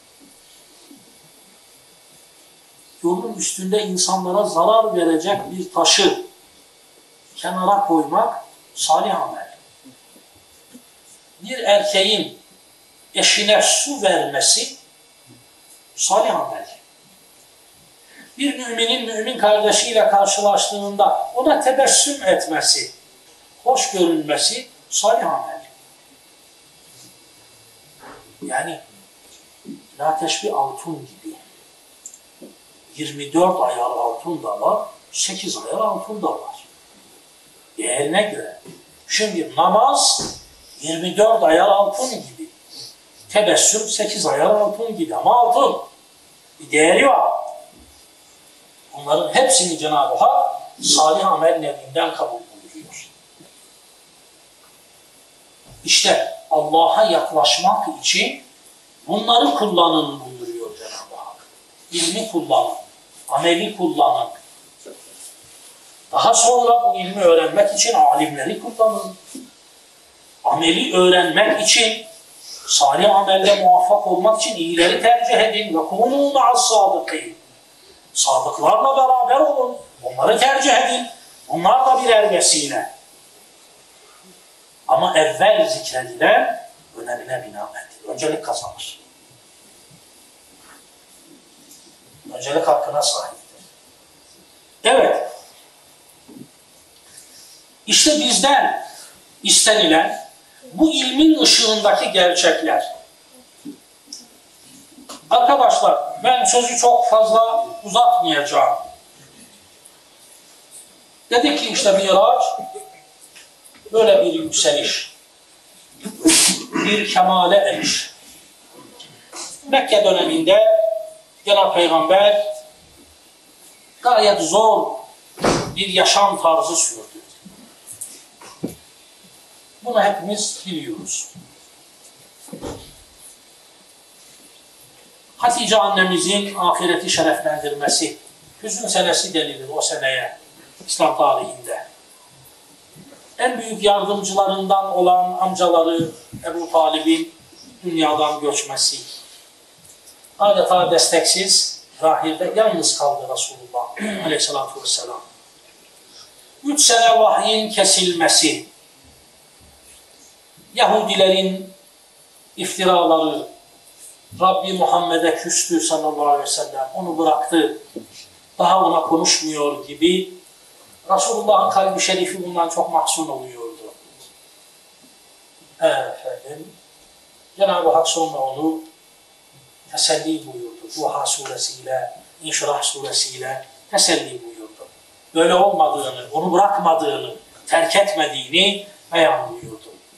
Yolun üstünde insanlara zarar verecek bir taşı kenara koymak, salih amel. Bir erkeğin eşine su vermesi, salih amel. Bir müminin mümin kardeşiyle karşılaştığında ona tebessüm etmesi, hoş görünmesi, salih amel. Yani la teşbih altın gibi yirmi dört ayar altın da var, sekiz ayar altın da var. Değerine göre. Şimdi namaz yirmi dört ayar altın gibi. Tebessüm sekiz ayar altın gibi. Ama altın bir değeri var. Bunların hepsini Cenab-ı Hak salih amel nevinden kabul buyuruyor. İşte Allah'a yaklaşmak için bunları kullanın buyuruyor Cenab-ı Hak. İlmi kullanın, ameli kullanın. Daha sonra bu ilmi öğrenmek için alimleri kullanın. Ameli öğrenmek için, salih amelde muvaffak olmak için iyileri tercih edin. وَكُونُوا مَعَ الصَّادِقِينَ Sadıklarla beraber olun. Onları tercih edin. Onlar da birer vesile. Ama evvel zikredilen önemine binaendir. Öncelik kazanır. Öncelik hakkına sahiptir. Evet. İşte bizden istenilen bu ilmin ışığındaki gerçekler. Arkadaşlar, ben sözü çok fazla uzatmayacağım. Dedik ki işte Miraç böyle bir yükseliş, bir kemale eriş. Mekke döneminde Cenab-ı Peygamber gayet zor bir yaşam tarzı sürdü. Bunu hepimiz biliyoruz. Hatice annemizin ahireti şereflendirmesi, hüzün senesi denilir o seneye İslam tarihinde. En büyük yardımcılarından olan amcaları Ebu Talib'in dünyadan göçmesi. Adeta desteksiz, zahirde yalnız kaldı Resulullah aleyhissalatü vesselam. Üç sene vahyin kesilmesi, Yahudilerin iftiraları, Rabbi Muhammed'e küstü sallallahu aleyhi ve sellem, onu bıraktı, daha ona konuşmuyor gibi Resulullah'ın kalbi şerifi bundan çok mahzun oluyordu. Evet efendim, Cenab-ı Hak sonra onu teselli buyurdu. Duha suresiyle, İnşirah suresiyle teselli buyurdu. Böyle olmadığını, onu bırakmadığını, terk etmediğini beyan buyurdu.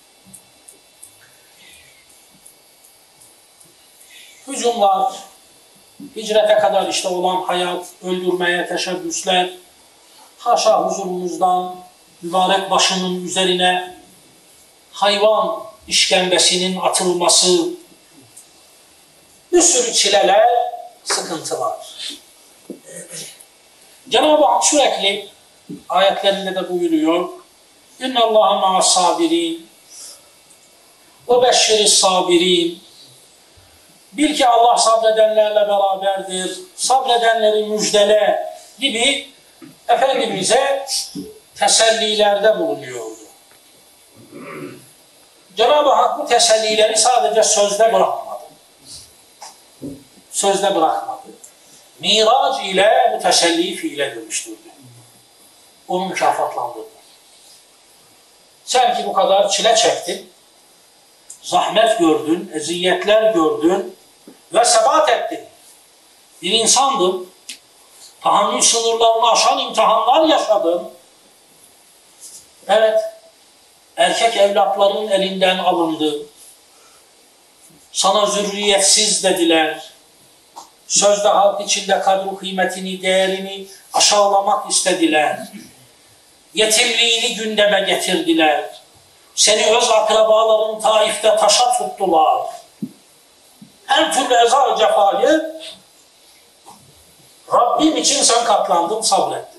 Hücumlar, hicrete kadar işte olan hayat, öldürmeye teşebbüsler, haşa huzurumuzdan mübarek başının üzerine hayvan işkembesinin atılması, bir sürü çileler, sıkıntılar. Cenab-ı Hak sürekli ayetlerinde de buyuruyor, İnna Allaha ma'as sabirin ve beşşiris sabirin. Bil ki Allah sabredenlerle beraberdir, sabredenleri müjdele gibi Efendimiz'e tesellilerde bulunuyordu. Cenab-ı Hak bu tesellileri sadece sözde bırakmadı. Sözde bırakmadı. Mirac ile bu teselliyi fiile dönüştürdü. Onu mükafatlandırdı. Sen ki bu kadar çile çektin, zahmet gördün, eziyetler gördün ve sebat ettin. Bir insandın, tahammül sınırlarını aşan imtihanlar yaşadın. Evet, erkek evlatların elinden alındı. Sana zürriyetsiz dediler. Sözde halk içinde kadro kıymetini, değerini aşağılamak istediler. Yetimliğini gündeme getirdiler. Seni öz akrabaların Taif'te taşa tuttular. Her türlü eza cefayı Rabbim için sen katlandın, sabrettin.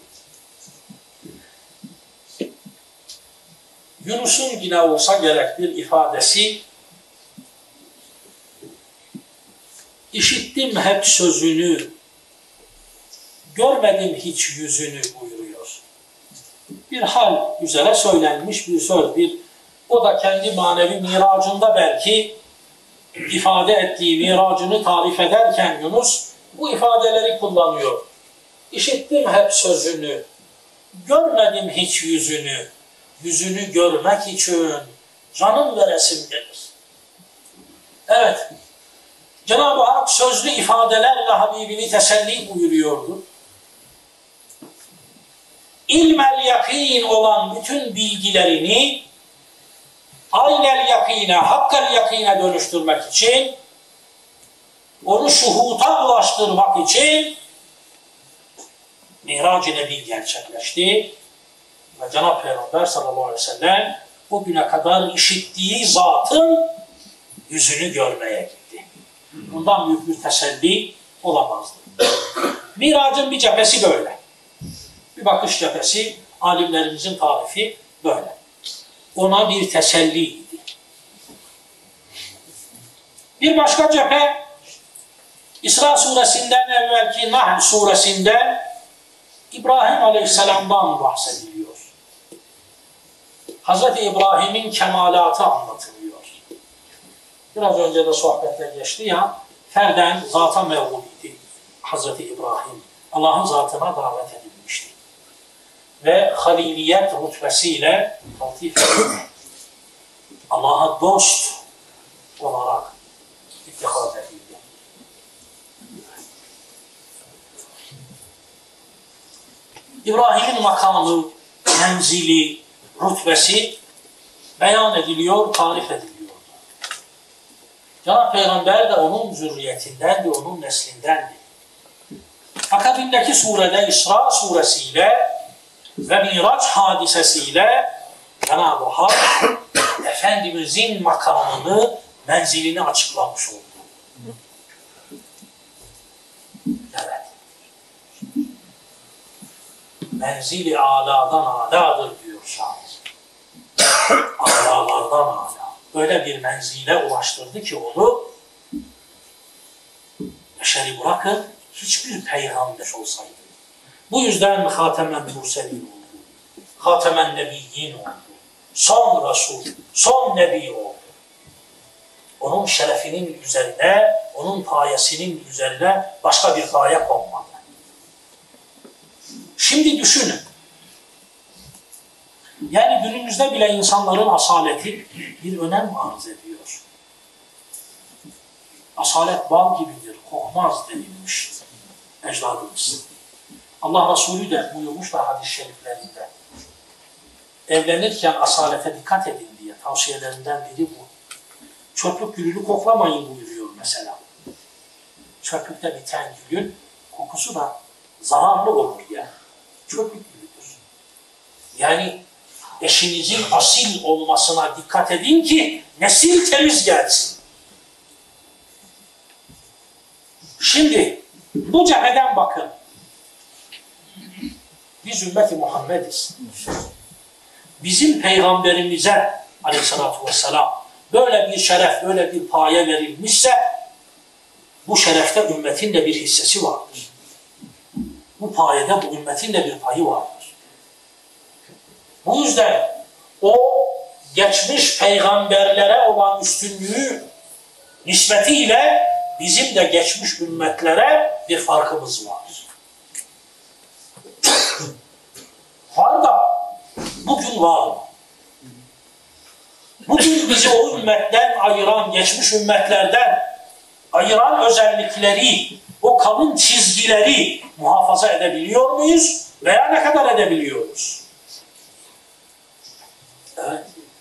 Yunus'un yine olsa gerek bir ifadesi, işittim hep sözünü, görmedim hiç yüzünü buyuruyor. Bir hal üzere söylenmiş bir söz, bir o da kendi manevi miracında belki ifade ettiği miracını tarif ederken Yunus bu ifadeleri kullanıyor. İşittim hep sözünü, görmedim hiç yüzünü, yüzünü görmek için canım veresim gelir. Evet, Cenab-ı Hak sözlü ifadelerle Habibini teselli buyuruyordu. İlmel yakin olan bütün bilgilerini aynel yakine, hakkal yakine dönüştürmek için, onu şuhuta ulaştırmak için Mirac-ı Nebi gerçekleşti. Ve Cenab-ı Peygamber sallallahu aleyhi ve sellem o güne kadar işittiği zatın yüzünü görmeye gitti. Bundan büyük bir teselli olamazdı. Miracın bir cephesi böyle. Bir bakış cephesi, alimlerimizin tarifi böyle. Ona bir teselliydi. Bir başka cephe, İsra suresinden evvelki Nahl suresinde İbrahim aleyhisselamdan bahsediliyor. Hazreti İbrahim'in kemalatı anlatılıyor. Biraz önce de sohbette geçti ya, ferden zata mevhul idi Hazreti İbrahim. Allah'ın zatına davet edilmişti. Ve haliliyet rütbesiyle Allah'a dost olarak ittihad edildi. İbrahim'in makamı, menzili, rütbesi beyan ediliyor, tarif ediliyor. Cenab-ı Peygamber de onun zürriyetindendi, onun neslindendi. Akabindeki surede İsra suresiyle ve Miraç hadisesiyle Cenab-ı Hak Efendimizin makamını, menzilini açıklamış oldu. Evet. Menzili âlâdan âlâdır diyor şair. Âlâlardan âlâ. Öyle bir menzile ulaştırdı ki onu, beşeri bırakın, hiçbir peygamber olsaydı. Bu yüzden Hatemen Murselin oldu. Hatemen Nebiyyin oldu. Son Resul, son Nebi oldu. Onun şerefinin üzerine, onun payesinin üzerine başka bir paye konmadı. Şimdi düşünün. Yani günümüzde bile insanların asaleti bir önem arz ediyor. Asalet bal gibidir, kokmaz denilmiş ecdadımız. Allah Resulü de buyurmuş da hadis-i şeriflerinde. Evlenirken asalete dikkat edin diye tavsiyelerinden biri bu. Çöplük gülünü koklamayın buyuruyor mesela. Çöplükte biten gülün kokusu da zararlı olur yani. Çöplük gülüdür. Yani eşinizin asil olmasına dikkat edin ki nesil temiz gelsin. Şimdi bu cepheden bakın. Biz ümmeti Muhammediz. Bizim peygamberimize aleyhissalatü vesselam böyle bir şeref, böyle bir paye verilmişse bu şerefte ümmetin de bir hissesi vardır. Bu payede bu ümmetin de bir payı vardır. Bu yüzden o geçmiş peygamberlere olan üstünlüğü nispetiyle bizim de geçmiş ümmetlere bir farkımız var. Var da bugün var mı? Bugün bizi o ümmetten ayıran, geçmiş ümmetlerden ayıran özellikleri, o kalın çizgileri muhafaza edebiliyor muyuz? Veya ne kadar edebiliyoruz? Evet.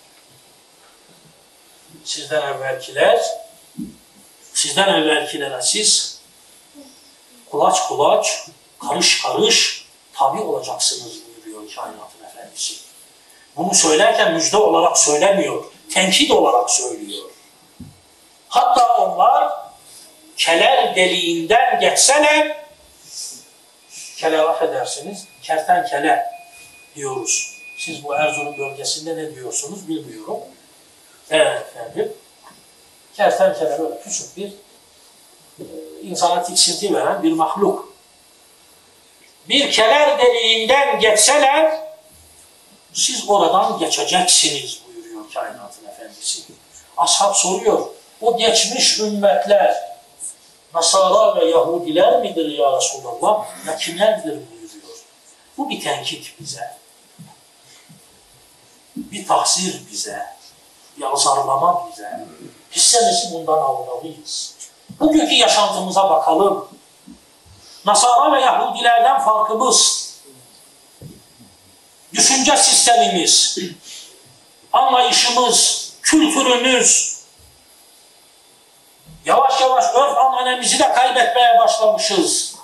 Sizden evvelkiler, sizden evvelkilere siz kulaç kulaç, karış karış tabi olacaksınız buyuruyor kainatın efendisi. Bunu söylerken müjde olarak söylemiyor, tenkit olarak söylüyor. Hatta onlar keler deliğinden geçseler, keler affedersiniz, kertenkele diyoruz. Siz bu Erzurum bölgesinde ne diyorsunuz bilmiyorum. Evet efendim. Kertenkele böyle küçük bir e, insana tiksinti veren bir mahluk. Bir keler deliğinden geçseler siz oradan geçeceksiniz buyuruyor kainatın efendisi. Ashab soruyor. O geçmiş ümmetler Nasara ve Yahudiler midir ya Resulallah? Ya kimlerdir buyuruyor. Bu bir tenkit bize. Bir tahzir bize. Bir azarlama bize. Hissemizi bundan almalıyız. Bugünkü yaşantımıza bakalım. Nasara ve Yahudilerden farkımız, düşünce sistemimiz, anlayışımız, kültürümüz, yavaş yavaş örf ananemizi de kaybetmeye başlamışız.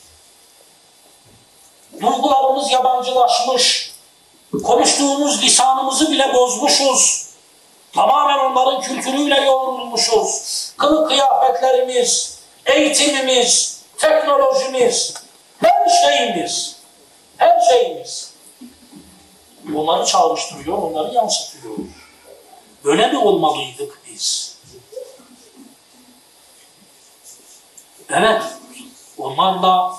Duygularımız yabancılaşmış, konuştuğumuz lisanımızı bile bozmuşuz. Tamamen onların kültürüyle yoğrulmuşuz. Kılık kıyafetlerimiz, eğitimimiz, teknolojimiz, her şeyimiz, her şeyimiz onları çağrıştırıyor, onları yansıtıyor. Böyle mi olmalıydık biz? Evet, onlarla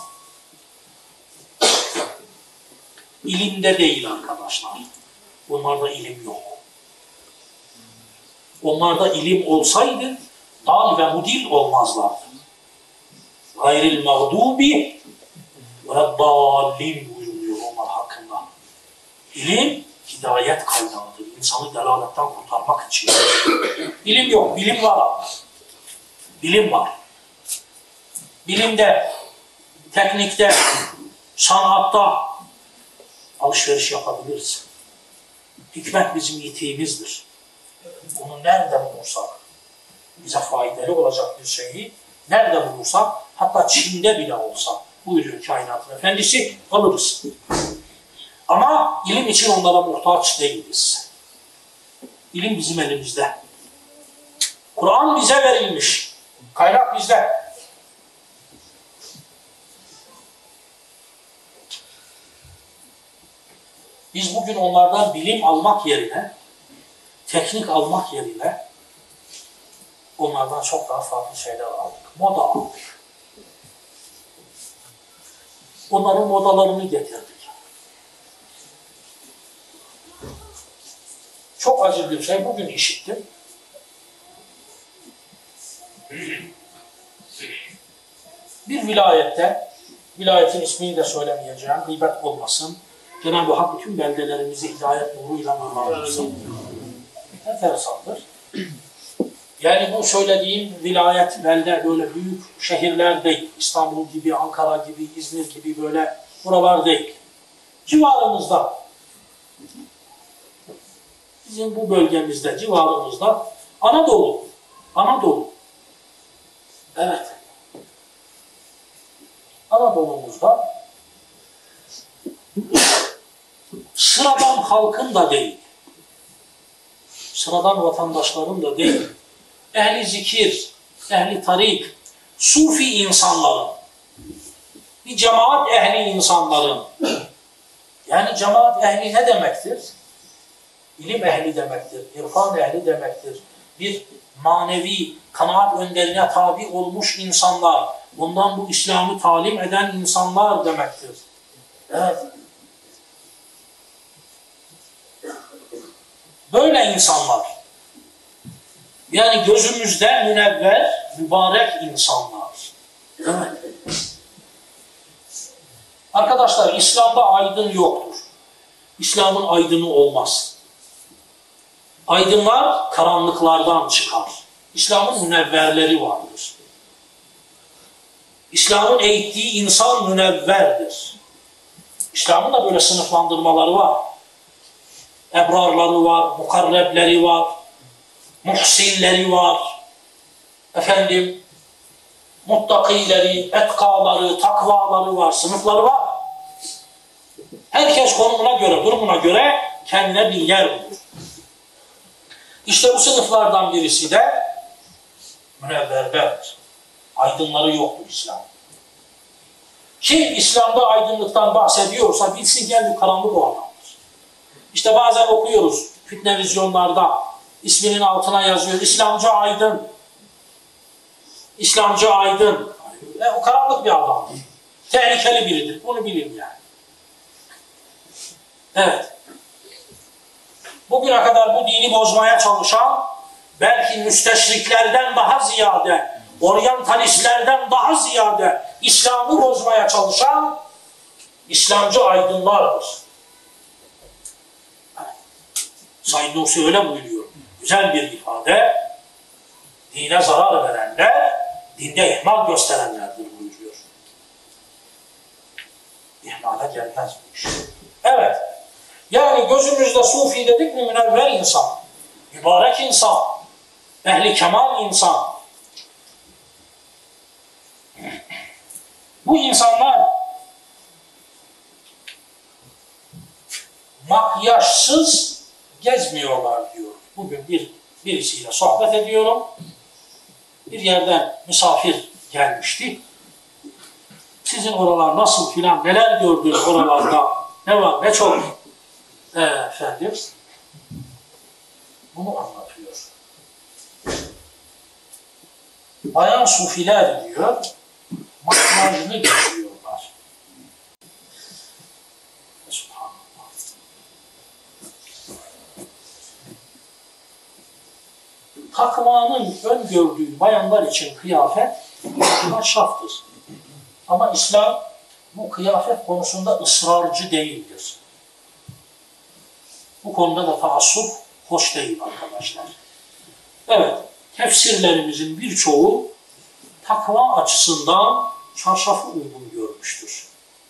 ilimde değil arkadaşlar. Onlarda ilim yok. Onlarda ilim olsaydı dal ve mudil olmazlardı. Gayril mağdubi ve dallin buyuruyor onlar hakkında. İlim hidayet kaynağıdır. İnsanı delaletten kurtarmak için. İlim yok, bilim var. Bilim var. Bilimde, teknikte, sanatta alışveriş yapabiliriz. Hikmet bizim yitiğimizdir. Bunu nerede bulursak, bize faydalı olacak bir şeyi nerede bulursak, hatta Çin'de bile olsa, buyuruyor kainatın efendisi, alırız. Ama ilim için onlara muhtaç değiliz. İlim bizim elimizde. Kur'an bize verilmiş. Kaynak bizde. Biz bugün onlardan bilim almak yerine, teknik almak yerine onlardan çok daha farklı şeyler aldık. Moda aldık. Onların modalarını getirdik. Çok acı bir şey bugün işittim. Bir vilayette, vilayetin ismini de söylemeyeceğim, gıybet olmasın. Cenab-ı Hak bütün beldelerimizi hidayet nuruyla nurlandırsın. Enteresandır. Yani bu söylediğim vilayet, belde böyle büyük şehirler değil. İstanbul gibi, Ankara gibi, İzmir gibi böyle buralar değil. Civarımızda, bizim bu bölgemizde, civarımızda Anadolu, Anadolu. Evet. Anadolu'muzda sıradan halkın da değil, sıradan vatandaşların da değil, ehli zikir, ehli tarik, sufi insanların, bir cemaat ehli insanların, yani cemaat ehli ne demektir? İlim ehli demektir, irfan ehli demektir. Bir manevi kanaat önderine tabi olmuş insanlar, bundan bu İslam'ı talim eden insanlar demektir. Evet. Böyle insanlar, yani gözümüzde münevver, mübarek insanlar. Evet. Arkadaşlar, İslam'da aydın yoktur. İslam'ın aydını olmaz. Aydınlar karanlıklardan çıkar. İslam'ın münevverleri vardır. İslam'ın eğittiği insan münevverdir. İslam'ın da böyle sınıflandırmaları var. Ebrarları var, mukarrebleri var, muhsinleri var, efendim, muttakileri, etkaları, takvaları var, sınıfları var. Herkes konumuna göre, durumuna göre kendine bir yer bulur. İşte bu sınıflardan birisi de münevverlerdir. Aydınları yoktur İslam. Kim İslam'da aydınlıktan bahsediyorsa bilsin kendi karanlık o adamdır. İşte bazen okuyoruz fitne vizyonlarda, isminin altına yazıyor İslamcı aydın. İslamcı aydın. E, o karanlık bir adamdır. Tehlikeli biridir. Bunu bilin yani. Evet. Bugüne kadar bu dini bozmaya çalışan, belki müsteşriklerden daha ziyade, oryantalistlerden daha ziyade İslam'ı bozmaya çalışan İslamcı aydınlardır. Said Nursi öyle buyuruyor. Güzel bir ifade. Dine zarar verenler, dinde ihmal gösterenlerdir buyuruyor. İhmale gelmez bu iş. Evet. Yani gözümüzde sufi dedik mi münevver insan, mübarek insan, ehli kemal insan. Bu insanlar makyajsız gezmiyorlar diyor. Bugün bir birisiyle sohbet ediyorum. Bir yerden misafir gelmişti. Sizin oralar nasıl filan, neler gördünüz oralarda, ne var ne çok. Ee, efendim, bunu anlatıyor. Bayan sufiler diyor, makyajını geziyorlar. Subhanallah. takvanın öngördüğü bayanlar için kıyafet çarşaftır. Ama İslam bu kıyafet konusunda ısrarcı değildir. Bu konuda da taassup hoş değil arkadaşlar. Evet, tefsirlerimizin birçoğu takva açısından çarşafı uygun görmüştür.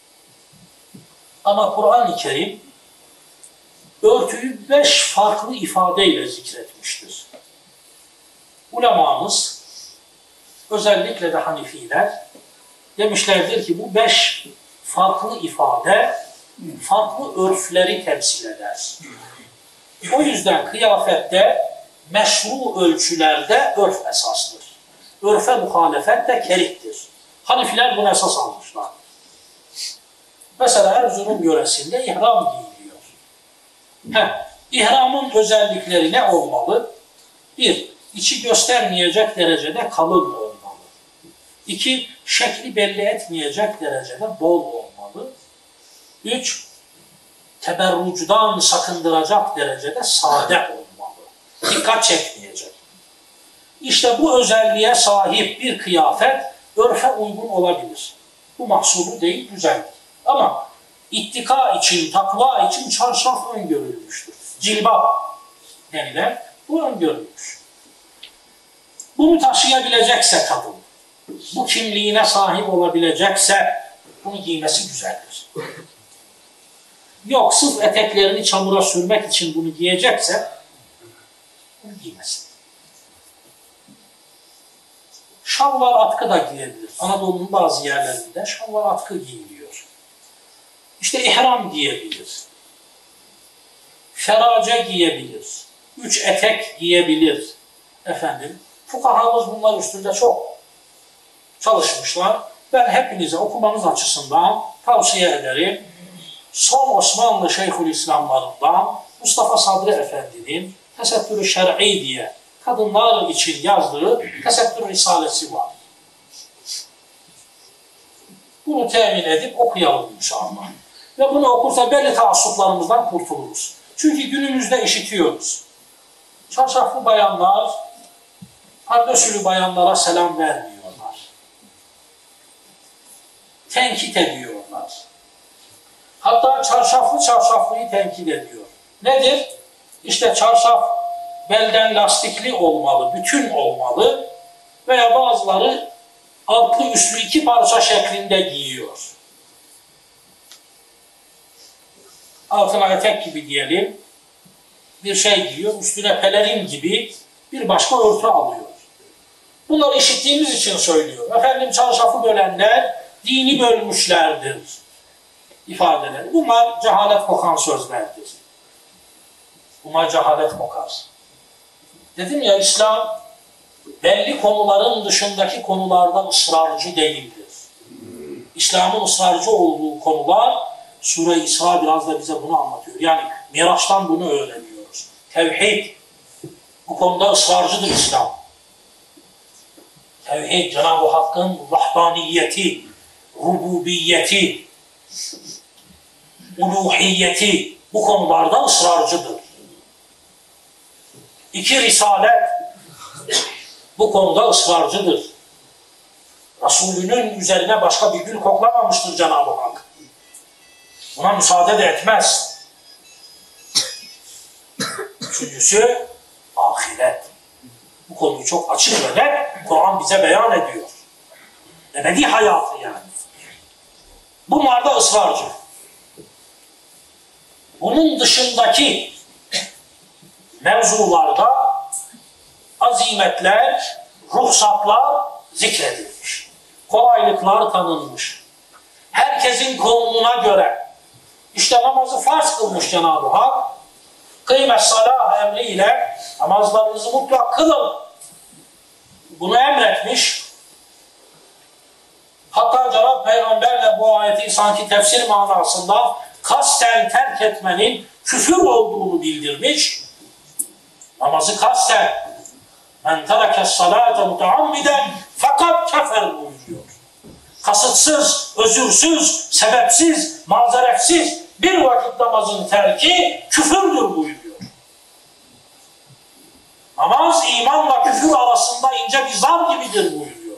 Ama Kur'an-ı Kerim örtüyü beş farklı ifadeyle zikretmiştir. Ulemamız, özellikle de Hanifiler, demişlerdir ki bu beş farklı ifade farklı örfleri temsil eder. O yüzden kıyafette meşru ölçülerde örf esastır. Örfe muhalefet de kerihtir. Hanifiler bunu esas almışlar. Mesela Erzurum yöresinde ihram giyiliyor. Heh, ihramın özellikleri ne olmalı? Bir, içi göstermeyecek derecede kalın olmalı. İki, şekli belli etmeyecek derecede bol olmalı. Üç, teberrucdan sakındıracak derecede sade olmalı. Dikkat çekmeyecek. İşte bu özelliğe sahip bir kıyafet örfe uygun olabilir. Bu mahsuru değil, güzeldir. Ama ittika için, takva için çarşaf öngörülmüştür. Cilbab denilen bu öngörülmüş. Bunu taşıyabilecekse kadın, bu kimliğine sahip olabilecekse bunu giymesi güzeldir. Yok, sırf eteklerini çamura sürmek için bunu giyecekse bunu giymesin. Şalvar atkı da giyebilir. Anadolu'nun bazı yerlerinde şalvar atkı giyiliyor. İşte ihram giyebilir. Ferace giyebilir. Üç etek giyebilir. Efendim, fukahamız bunlar üstünde çok çalışmışlar. Ben hepinize okumanız açısından tavsiye ederim. Son Osmanlı Şeyhülislamlarından Mustafa Sadri Efendi'nin Tesettür-ü Şer'i diye kadınlar için yazdığı Tesettür Risalesi var. Bunu temin edip okuyalım inşallah. Ve bunu okursa belli taassuplarımızdan kurtuluruz. Çünkü günümüzde işitiyoruz. Çarşaflı bayanlar, pardösülü bayanlara selam vermiyorlar. Tenkit ediyorlar. Hatta çarşaflı çarşaflıyı tenkit ediyor. Nedir? İşte çarşaf belden lastikli olmalı, bütün olmalı veya bazıları altlı üstlü iki parça şeklinde giyiyor. Altına etek gibi diyelim, bir şey giyiyor, üstüne pelerin gibi bir başka örtü alıyor. Bunları işittiğimiz için söylüyor. Efendim çarşafı bölenler dini bölmüşlerdir ifadeleri. Bunlar cehalet kokan sözlerdir. Bunlar cehalet kokar. Dedim ya, İslam belli konuların dışındaki konularda ısrarcı değildir. İslam'ın ısrarcı olduğu konular, Sure-i İsra biraz da bize bunu anlatıyor. Yani Miraç'tan bunu öğreniyoruz. Tevhid, bu konuda ısrarcıdır İslam. Tevhid, Cenab-ı Hakk'ın vahdaniyeti, rububiyeti, uluhiyeti, bu konularda ısrarcıdır. İki risalet bu konuda ısrarcıdır. Resulünün üzerine başka bir gül koklamamıştır Cenab-ı Hak. Buna müsaade de etmez. Üçüncüsü ahiret. Bu konuyu çok açık ve net Kur'an bize beyan ediyor. Ebedi hayatı yani. Bunlar da ısrarcı. Bunun dışındaki mevzularda azimetler, ruhsatlar zikredilmiş. Kolaylıklar tanınmış. Herkesin konumuna göre işte namazı farz kılmış Cenab-ı Hak. Kıymet salah emriyle namazlarınızı mutlak kılın. Bunu emretmiş. Hatta Cenab-ı Peygamber de bu ayeti sanki tefsir manasında kasten terk etmenin küfür olduğunu bildirmiş. Namazı kasten men terekes salate muteammiden fakat kefer buyuruyor. Kasıtsız, özürsüz, sebepsiz, mazeretsiz bir vakit namazın terki küfürdür buyuruyor. Namaz imanla küfür arasında ince bir zar gibidir buyuruyor.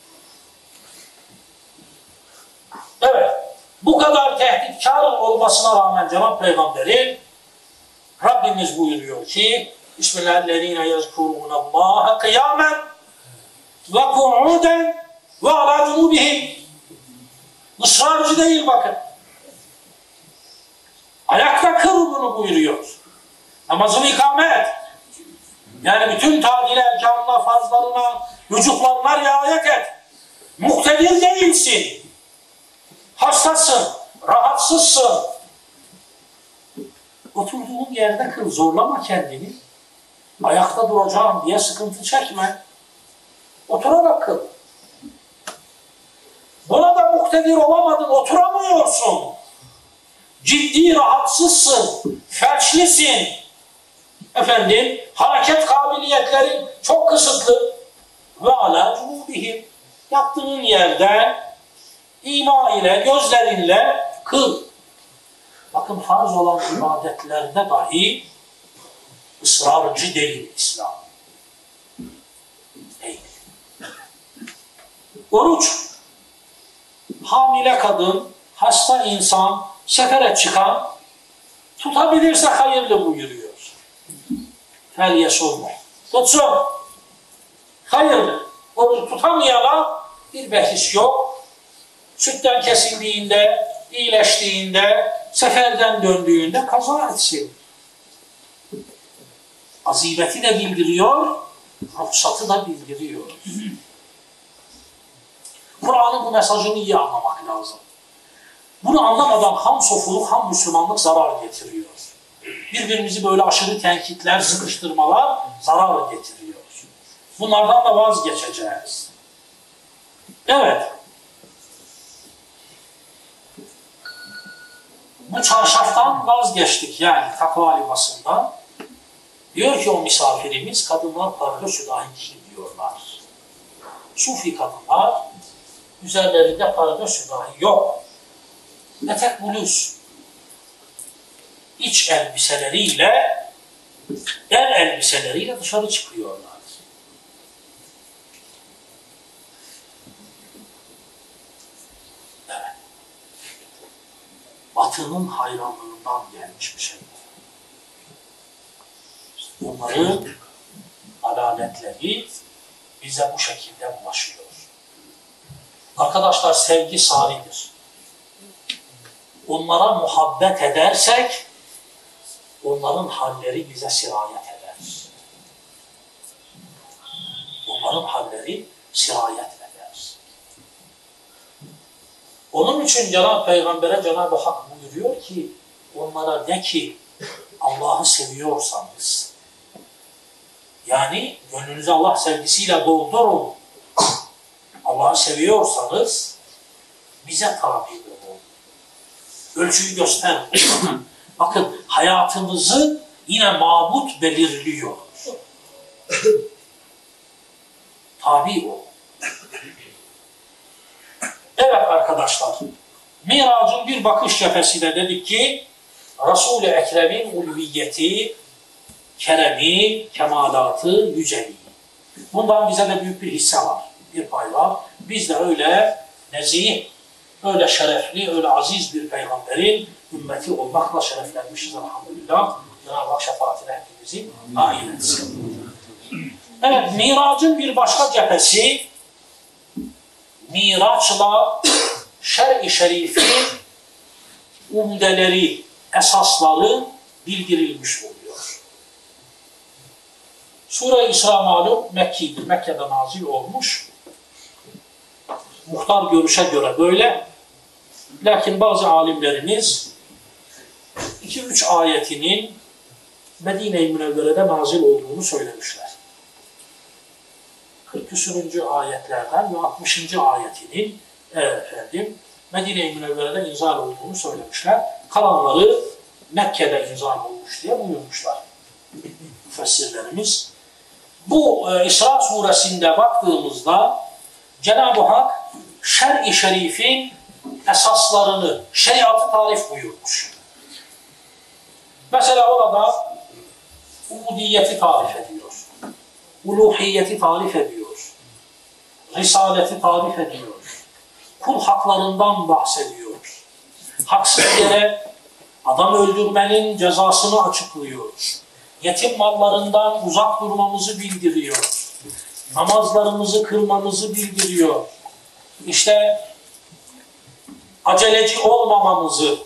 Evet, bu kadar tehditkar olmasına rağmen Cenab-ı Peygamber'in Rabbimiz buyuruyor ki Bismillahirrahmanirrahim yezkurûnallâhe kıyâmen ve ku'ûden ve alâ cunûbihim. Israrcı değil bakın. Ayakta kıl bunu buyuruyor. Namazını ikame et. Yani bütün tadil erkanına, farzlarına, vücutlarına riayet et. Muhtedir değilsin. Hastasın, rahatsızsın. Oturduğun yerde kıl, zorlama kendini. Ayakta duracağım diye sıkıntı çekme. Oturarak kıl. Buna da muktedir olamadın, oturamıyorsun. Ciddi rahatsızsın, felçlisin. Efendim, hareket kabiliyetlerin çok kısıtlı. Ve alâ cunûbihim. Yattığın yerde ima ile, gözlerinle kıl. Bakın farz olan ibadetlerde dahi ısrarcı değil İslam. Değil. Oruç. Hamile kadın, hasta insan, sefere çıkan tutabilirse hayırlı buyuruyor. Fel yesulmuh. Tutsun. Hayırlı. Oruç tutamayana bir behis yok. Sütten kesildiğinde, iyileştiğinde, seferden döndüğünde kaza etsin. Azimeti de bildiriyor, ruhsatı da bildiriyor. Kur'an'ın bu mesajını iyi anlamak lazım. Bunu anlamadan ham sofuluk, ham Müslümanlık zarar getiriyor. Birbirimizi böyle aşırı tenkitler, sıkıştırmalar zarar getiriyor. Bunlardan da vazgeçeceğiz. Evet. Bu çarşaftan vazgeçtik, yani takva libasından. Diyor ki o misafirimiz, kadınlar parlı südahi giyiyorlar. Sufi kadınlar, üzerlerinde parlı südahi yok. Etek bluz. İç elbiseleriyle, el elbiseleriyle dışarı çıkıyorlar. Evet. Batının hayranlığından gelmiş bir şey. Bunların alametleri bize bu şekilde ulaşıyor. Arkadaşlar, sevgi saridir. Onlara muhabbet edersek onların halleri bize sirayet eder. Onların halleri sirayet eder. Onun için Cenab-ı Peygamber'e Cenab-ı Hak buyuruyor ki onlara de ki Allah'ı seviyorsanız, yani gönlünüzü Allah sevgisiyle doldurun. Allah'ı seviyorsanız bize tabi olun. Ölçüyü göster. Bakın, hayatımızı yine mabut belirliyor. Tabi olun. Evet arkadaşlar, Mirac'ın bir bakış cephesinde dedik ki Resul-i Ekrem'in ulviyeti, keremi, kemalatı, yüceliği. Bundan bize de büyük bir hisse var, bir pay var. Biz de öyle nezih, öyle şerefli, öyle aziz bir peygamberin ümmeti olmakla şereflenmişiz elhamdülillah. Cenab-ı Hak şefaatine hepimizi nail etsin. Evet, Mirac'ın bir başka cephesi, Miraç'la şer-i şerifin umdeleri, esasları bildirilmiş oluyor. Sure-i İsra malum Mekki'dir. Mekke'de nazil olmuş. Muhtar görüşe göre böyle. Lakin bazı alimlerimiz iki üç ayetinin Medine-i Münevvere'de nazil olduğunu söylemişler. kırk küsürüncü ayetlerden ve altmışıncı ayetinin efendim Medine-i Münevvere'de inzal olduğunu söylemişler. Kalanları Mekke'de inzal olmuş diye buyurmuşlar müfessirlerimiz. Bu e, İsra suresinde baktığımızda Cenab-ı Hak şer-i şerifin esaslarını, şeriatı tarif buyurmuş. Mesela orada ubudiyeti tarif ediyor. uluhiyeti tarif ediyor. Risaleti tarif ediyor. Kul haklarından bahsediyor. Haksız yere adam öldürmenin cezasını açıklıyor. Yetim mallarından uzak durmamızı bildiriyor. Namazlarımızı kılmamızı bildiriyor. İşte aceleci olmamamızı,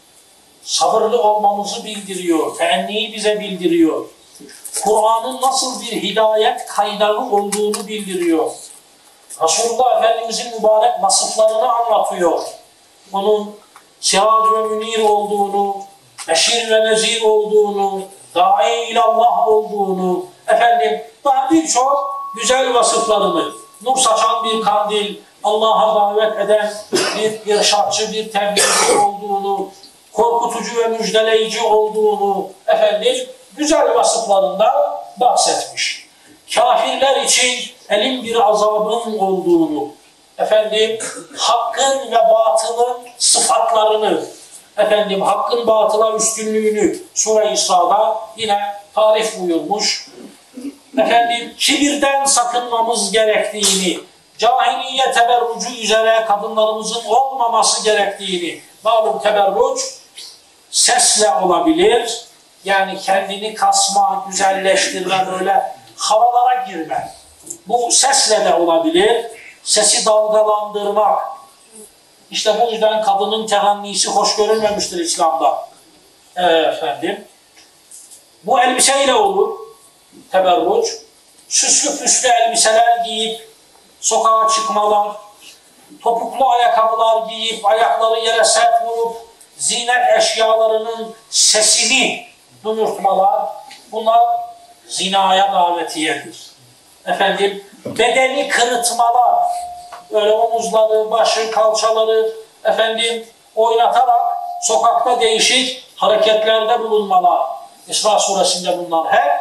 sabırlı olmamızı bildiriyor. Teenniyi bize bildiriyor. Kur'an'ın nasıl bir hidayet kaynağı olduğunu bildiriyor. Resulullah Efendimizin mübarek vasıflarını anlatıyor. Onun sirâc ve münîr olduğunu, beşir ve nezîr olduğunu, dâi ilallah olduğunu, efendim daha birçok güzel vasıflarını, nur saçan bir kandil, Allah'a davet eden bir irşatçı, bir tebliğci olduğunu, korkutucu ve müjdeleyici olduğunu, efendim güzel vasıflarından bahsetmiş. Kafirler için elin bir azabın olduğunu, efendim hakkın ve batılın sıfatlarını, efendim hakkın batıla üstünlüğünü Sure-i İsra'da yine tarif buyurmuş. Efendim kibirden sakınmamız gerektiğini, cahiliye teberrucu üzere kadınlarımızın olmaması gerektiğini, malum teberruc sesle olabilir, yani kendini kasma, güzelleştirme, böyle havalara girme. Bu sesle de olabilir, sesi dalgalandırmak. İşte bu yüzden kadının tehannisi hoş görülmemiştir İslam'da. Ee, efendim. Bu elbiseyle olur, teberruc. Süslü püslü elbiseler giyip sokağa çıkmalar, topuklu ayakkabılar giyip ayakları yere sert vurup zinet eşyalarının sesini duyurtmalar, bunlar zinaya davetiyedir. Efendim, bedeni kırıtmalar, böyle omuzları, başı, kalçaları efendim oynatarak sokakta değişik hareketlerde bulunmalar. İsra suresinde bunlar hep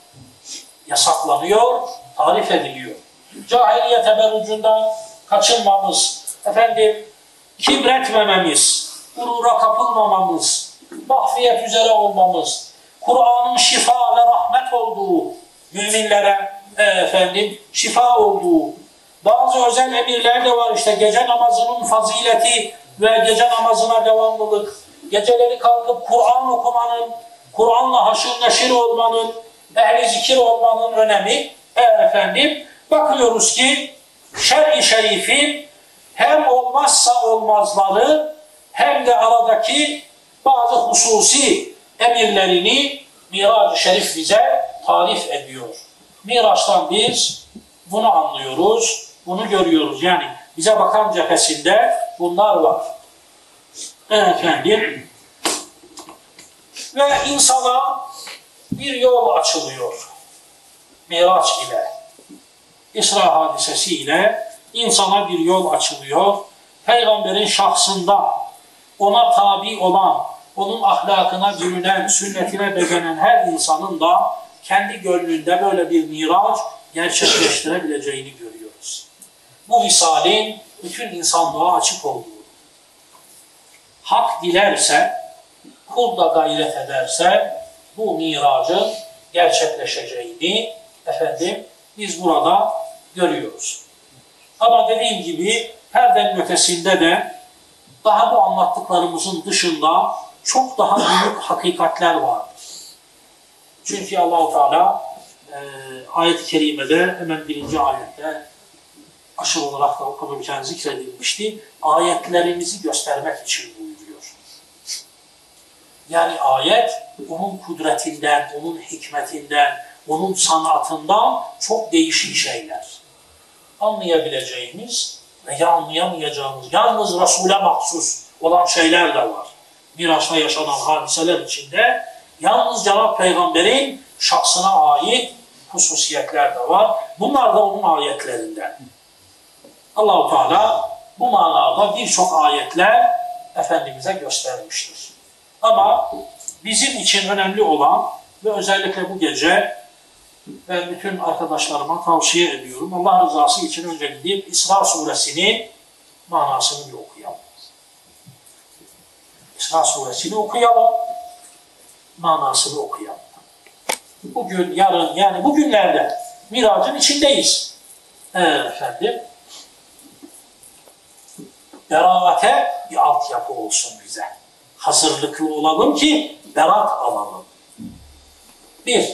yasaklanıyor, tarif ediliyor. Cahiliye teberrucundan kaçınmamız, efendim kibretmememiz, gurura kapılmamamız, mahfiyet üzere olmamız, Kur'an'ın şifa ve rahmet olduğu, müminlere e, efendim şifa olduğu, bazı özel emirler de var. İşte gece namazının fazileti ve gece namazına devamlılık, geceleri kalkıp Kur'an okumanın, Kur'an'la haşır neşir olmanın, ehli zikir olmanın önemi. E, efendim bakıyoruz ki şer-i şerifin hem olmazsa olmazları hem de aradaki bazı hususi emirlerini Mirac-ı Şerif bize tarif ediyor. Miraç'tan biz bunu anlıyoruz, bunu görüyoruz. Yani bize bakan cephesinde bunlar var. Efendim ve insana bir yol açılıyor. Miraç ile, İsra hadisesi ile insana bir yol açılıyor. Peygamberin şahsında ona tabi olan, onun ahlakına bürünen, sünnetine bezenen her insanın da kendi gönlünde böyle bir miraç gerçekleştirebileceğini görüyoruz. Bu visalin bütün insanlığa açık olduğu, hak dilerse, kul da gayret ederse bu miracın gerçekleşeceğini efendim biz burada görüyoruz. Ama dediğim gibi perdenin ötesinde de daha bu anlattıklarımızın dışında çok daha büyük hakikatler vardır. Çünkü Allah-u Teala e, ayet-i kerimede hemen birinci ayette aşırı olarak da okunurken zikredilmişti. Ayetlerimizi göstermek için buyuruyor. Yani ayet onun kudretinden, onun hikmetinden, onun sanatından çok değişik şeyler. Anlayabileceğimiz veya anlayamayacağımız, yalnız Resul'e mahsus olan şeyler de var. Miraç'ta yaşanan hadiseler içinde yalnız Cenab-ı Peygamber'in şahsına ait hususiyetler de var. Bunlar da onun ayetlerinden. Allah-u Teala bu manada birçok ayetler Efendimiz'e göstermiştir. Ama bizim için önemli olan ve özellikle bu gece ben bütün arkadaşlarıma tavsiye ediyorum. Allah rızası için önce gidip İsra suresinin manasını bir okuyalım. İsra suresini okuyalım, manasını okuyalım. Bugün, yarın, yani bugünlerde Miracın içindeyiz. Ee, efendim, beraate bir altyapı olsun bize. Hazırlıklı olalım ki berat alalım. Bir,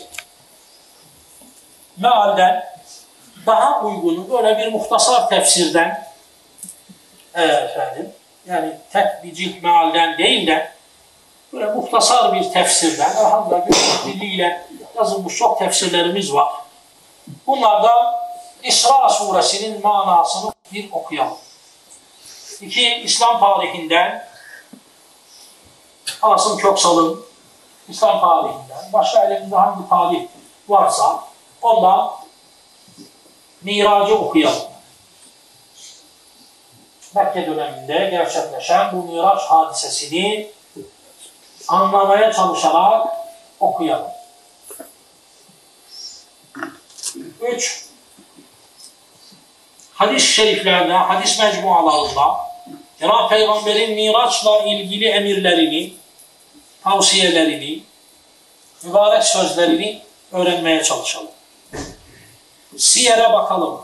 mealden daha uygunu böyle bir muhtasar tefsirden e, efendim, yani tek bir cilt mealden değil de böyle muhtasar bir tefsirden, elhamdülillah günlük diliyle yazılmış çok tefsirlerimiz var. Bunlardan İsra suresinin manasını bir okuyalım. İki, İslam tarihinden Asım Köksal'ın İslam tarihinden, başka elimizde hangi tarih varsa ondan Miracı okuyalım. Mekke döneminde gerçekleşen bu Miraç hadisesini anlamaya çalışarak okuyalım. Üç, hadis-i şeriflerde, hadis mecmualarında Cenab-ı Peygamber'in Miraç'la ilgili emirlerini, tavsiyelerini, mübarek sözlerini öğrenmeye çalışalım. Siyer'e bakalım.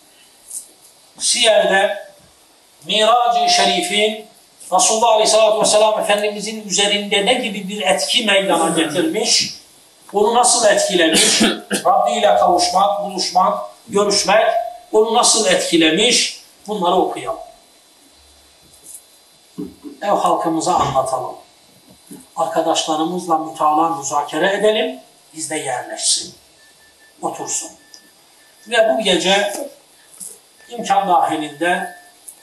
Siyer'de Mirac-ı Şerif'in Resulullah Aleyhisselatü Vesselam Efendimizin üzerinde ne gibi bir etki meydana getirmiş, onu nasıl etkilemiş, Rabbi ile kavuşmak, buluşmak, görüşmek, onu nasıl etkilemiş, bunları okuyalım. Ev halkımıza anlatalım. Arkadaşlarımızla mütalaa müzakere edelim, bizde yerleşsin, otursun. Ve bu gece imkan dahilinde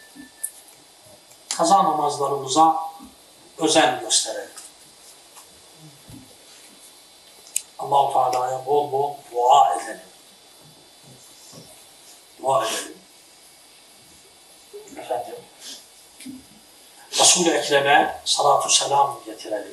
kaza namazlarımıza özen gösterelim. Allah-u Teala'ya bol bol dua edelim. Dua edelim. Efendim, Resul-i Ekrem'e salatu selam getirelim.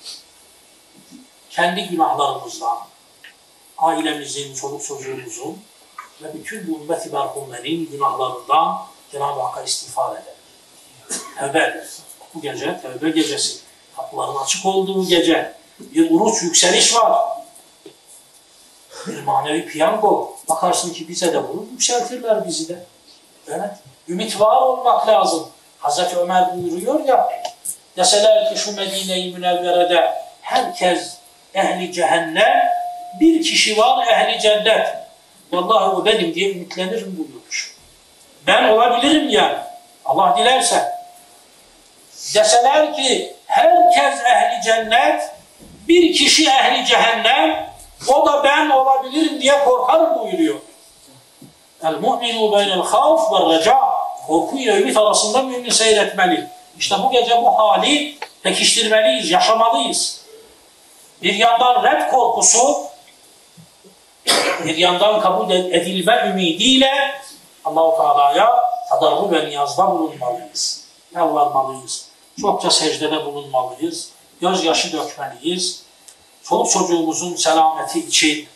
Kendi günahlarımızdan, ailemizin, çoluk çocuğumuzun ve bütün bu ümmet-i merhumenin günahlarından Cenab-ı Hakk'a istiğfar edelim. Tevbe edelim. Bu gece tevbe gecesi. Kapıların açık olduğu gece. Bir uruç yükseliş var. Bir manevi piyango. Bakarsın ki bize de bunu yükseltirler bizi de. Evet. Ümit var olmak lazım. Hazreti Ömer buyuruyor ya, deseler ki şu Medine-i Münevvere'de herkes ehli cehennem, bir kişi var ehli cennet. Vallahi o benim diye ümitlenirim buyurmuş. Ben olabilirim yani. Allah dilerse. Deseler ki herkes ehli cennet, bir kişi ehli cehennem, o da ben olabilirim diye korkarım buyuruyor. El-mu'minu beynel havf ve reca. Korku ile ümit arasında mümin seyretmeli. İşte bu gece bu hali pekiştirmeliyiz, yaşamalıyız. Bir yandan red korkusu, bir yandan kabul edilme ümidiyle Allah-u Teala'ya tadarru ve niyazda bulunmalıyız. Yalvarmalıyız. Çokça secdede bulunmalıyız. Gözyaşı dökmeliyiz. Çoluk çocuğumuzun selameti için,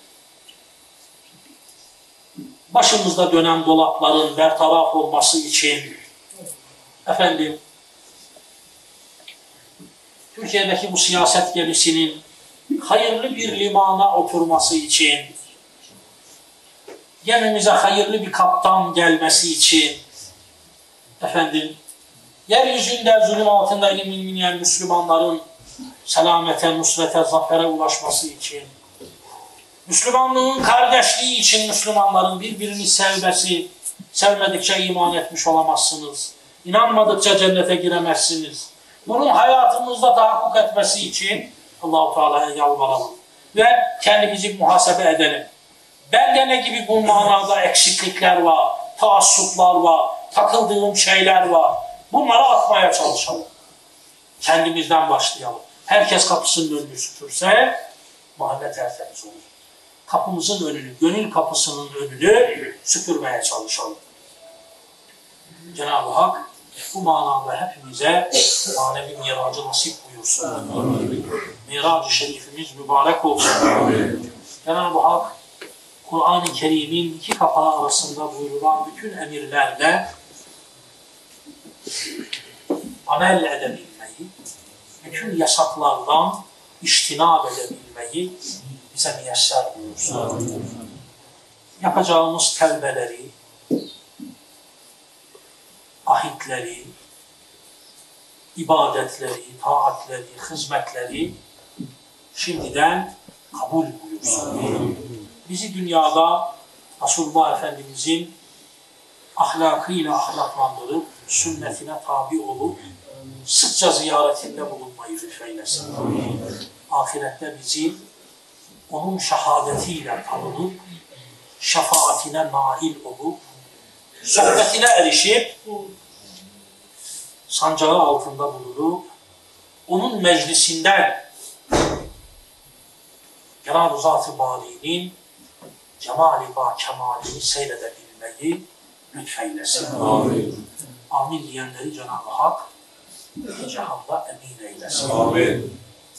başımızda dönen dolapların bertaraf olması için, efendim, Türkiye'deki bu siyaset gemisinin hayırlı bir limana oturması için, gemimize hayırlı bir kaptan gelmesi için, efendim, yeryüzünde zulüm altında ilim bilmeyen Müslümanların selamete, nusrete, zafere ulaşması için, Müslümanlığın kardeşliği için Müslümanların birbirini sevmesi, sevmedikçe iman etmiş olamazsınız. İnanmadıkça cennete giremezsiniz. Bunun hayatımızda tahakkuk etmesi için Allah-u Teala'ya yalvaralım. Ve kendimizi muhasebe edelim. Bende ne gibi bu manada eksiklikler var, taassuplar var, takıldığım şeyler var. Bunları atmaya çalışalım. Kendimizden başlayalım. Herkes kapısının önünü süpürse mahalle tertemiz olur. Kapımızın önünü, gönül kapısının önünü süpürmeye çalışalım. Cenab-ı Hak bu manada hepimize manevi miracı nasip buyursun. Mirac-ı şerifimiz mübarek olsun. Cenab-ı Hak Kur'an-ı Kerim'in iki kapağı arasında buyurulan bütün emirlerle amel edebilmeyi, bütün yasaklardan iştinab edebilmeyi bize müyesser buyursun. yapacağımız tevbeleri, ahitleri, ibadetleri, taatleri, hizmetleri şimdiden kabul buyursun. Bizi dünyada Resulullah Efendimizin ahlakıyla ahlaklandırıp, sünnetine tabi olup, sıkça ziyaretinde bulunmayı lütfeylesin. Ahirette bizi onun şehadetiyle tanınıp, şefaatine nail olup, sohbetine erişip, sancağı altında bulunup, onun meclisinden Cenab-ı Zat-ı Bâli'nin cemali ba kemalini seyredebilmeyi lütfeylesin. Amin. Amin diyenleri Cenab-ı Hak iki cihanda emin eylesin. Amin.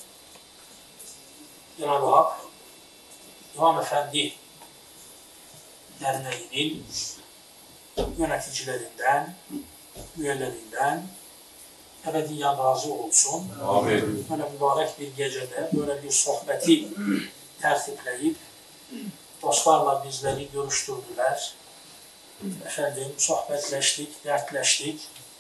Cenab-ı Hak İmam Efendi Derneği'nin yöneticilerinden, üyelerinden ebediyen razı olsun. Amin. Böyle mübarek bir gecede böyle bir sohbeti tertipleyip dostlarla bizleri görüştürdüler. Efendim sohbetleştik, dertleştik,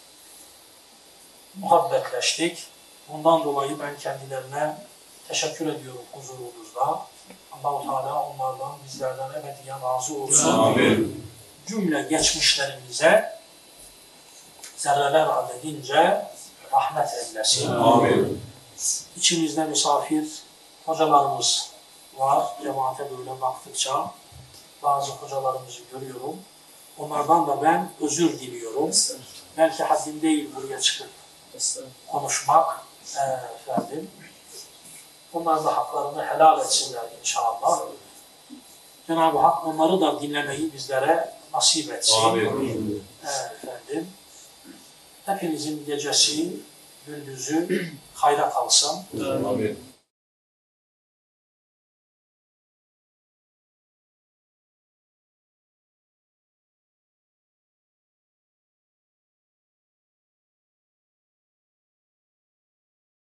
muhabbetleştik. Bundan dolayı ben kendilerine teşekkür ediyorum huzurunuzda. Allah-u Teala onlardan, bizlerden ebediyen razı olsun. Amin. Cümle geçmişlerimize zerreler adedince rahmet eylesin. Amin. İçimizde misafir hocalarımız var. Cemaate böyle baktıkça bazı hocalarımızı görüyorum. Onlardan da ben özür diliyorum. Belki haddim değil buraya çıkıp konuşmak e, efendim. Onlar da haklarını helal etsinler inşallah. Cenab-ı Hak onları da dinlemeyi bizlere nasip etsin. Amin. E, efendim. Hepinizin gecesi, gündüzü hayra kalsın. Amin.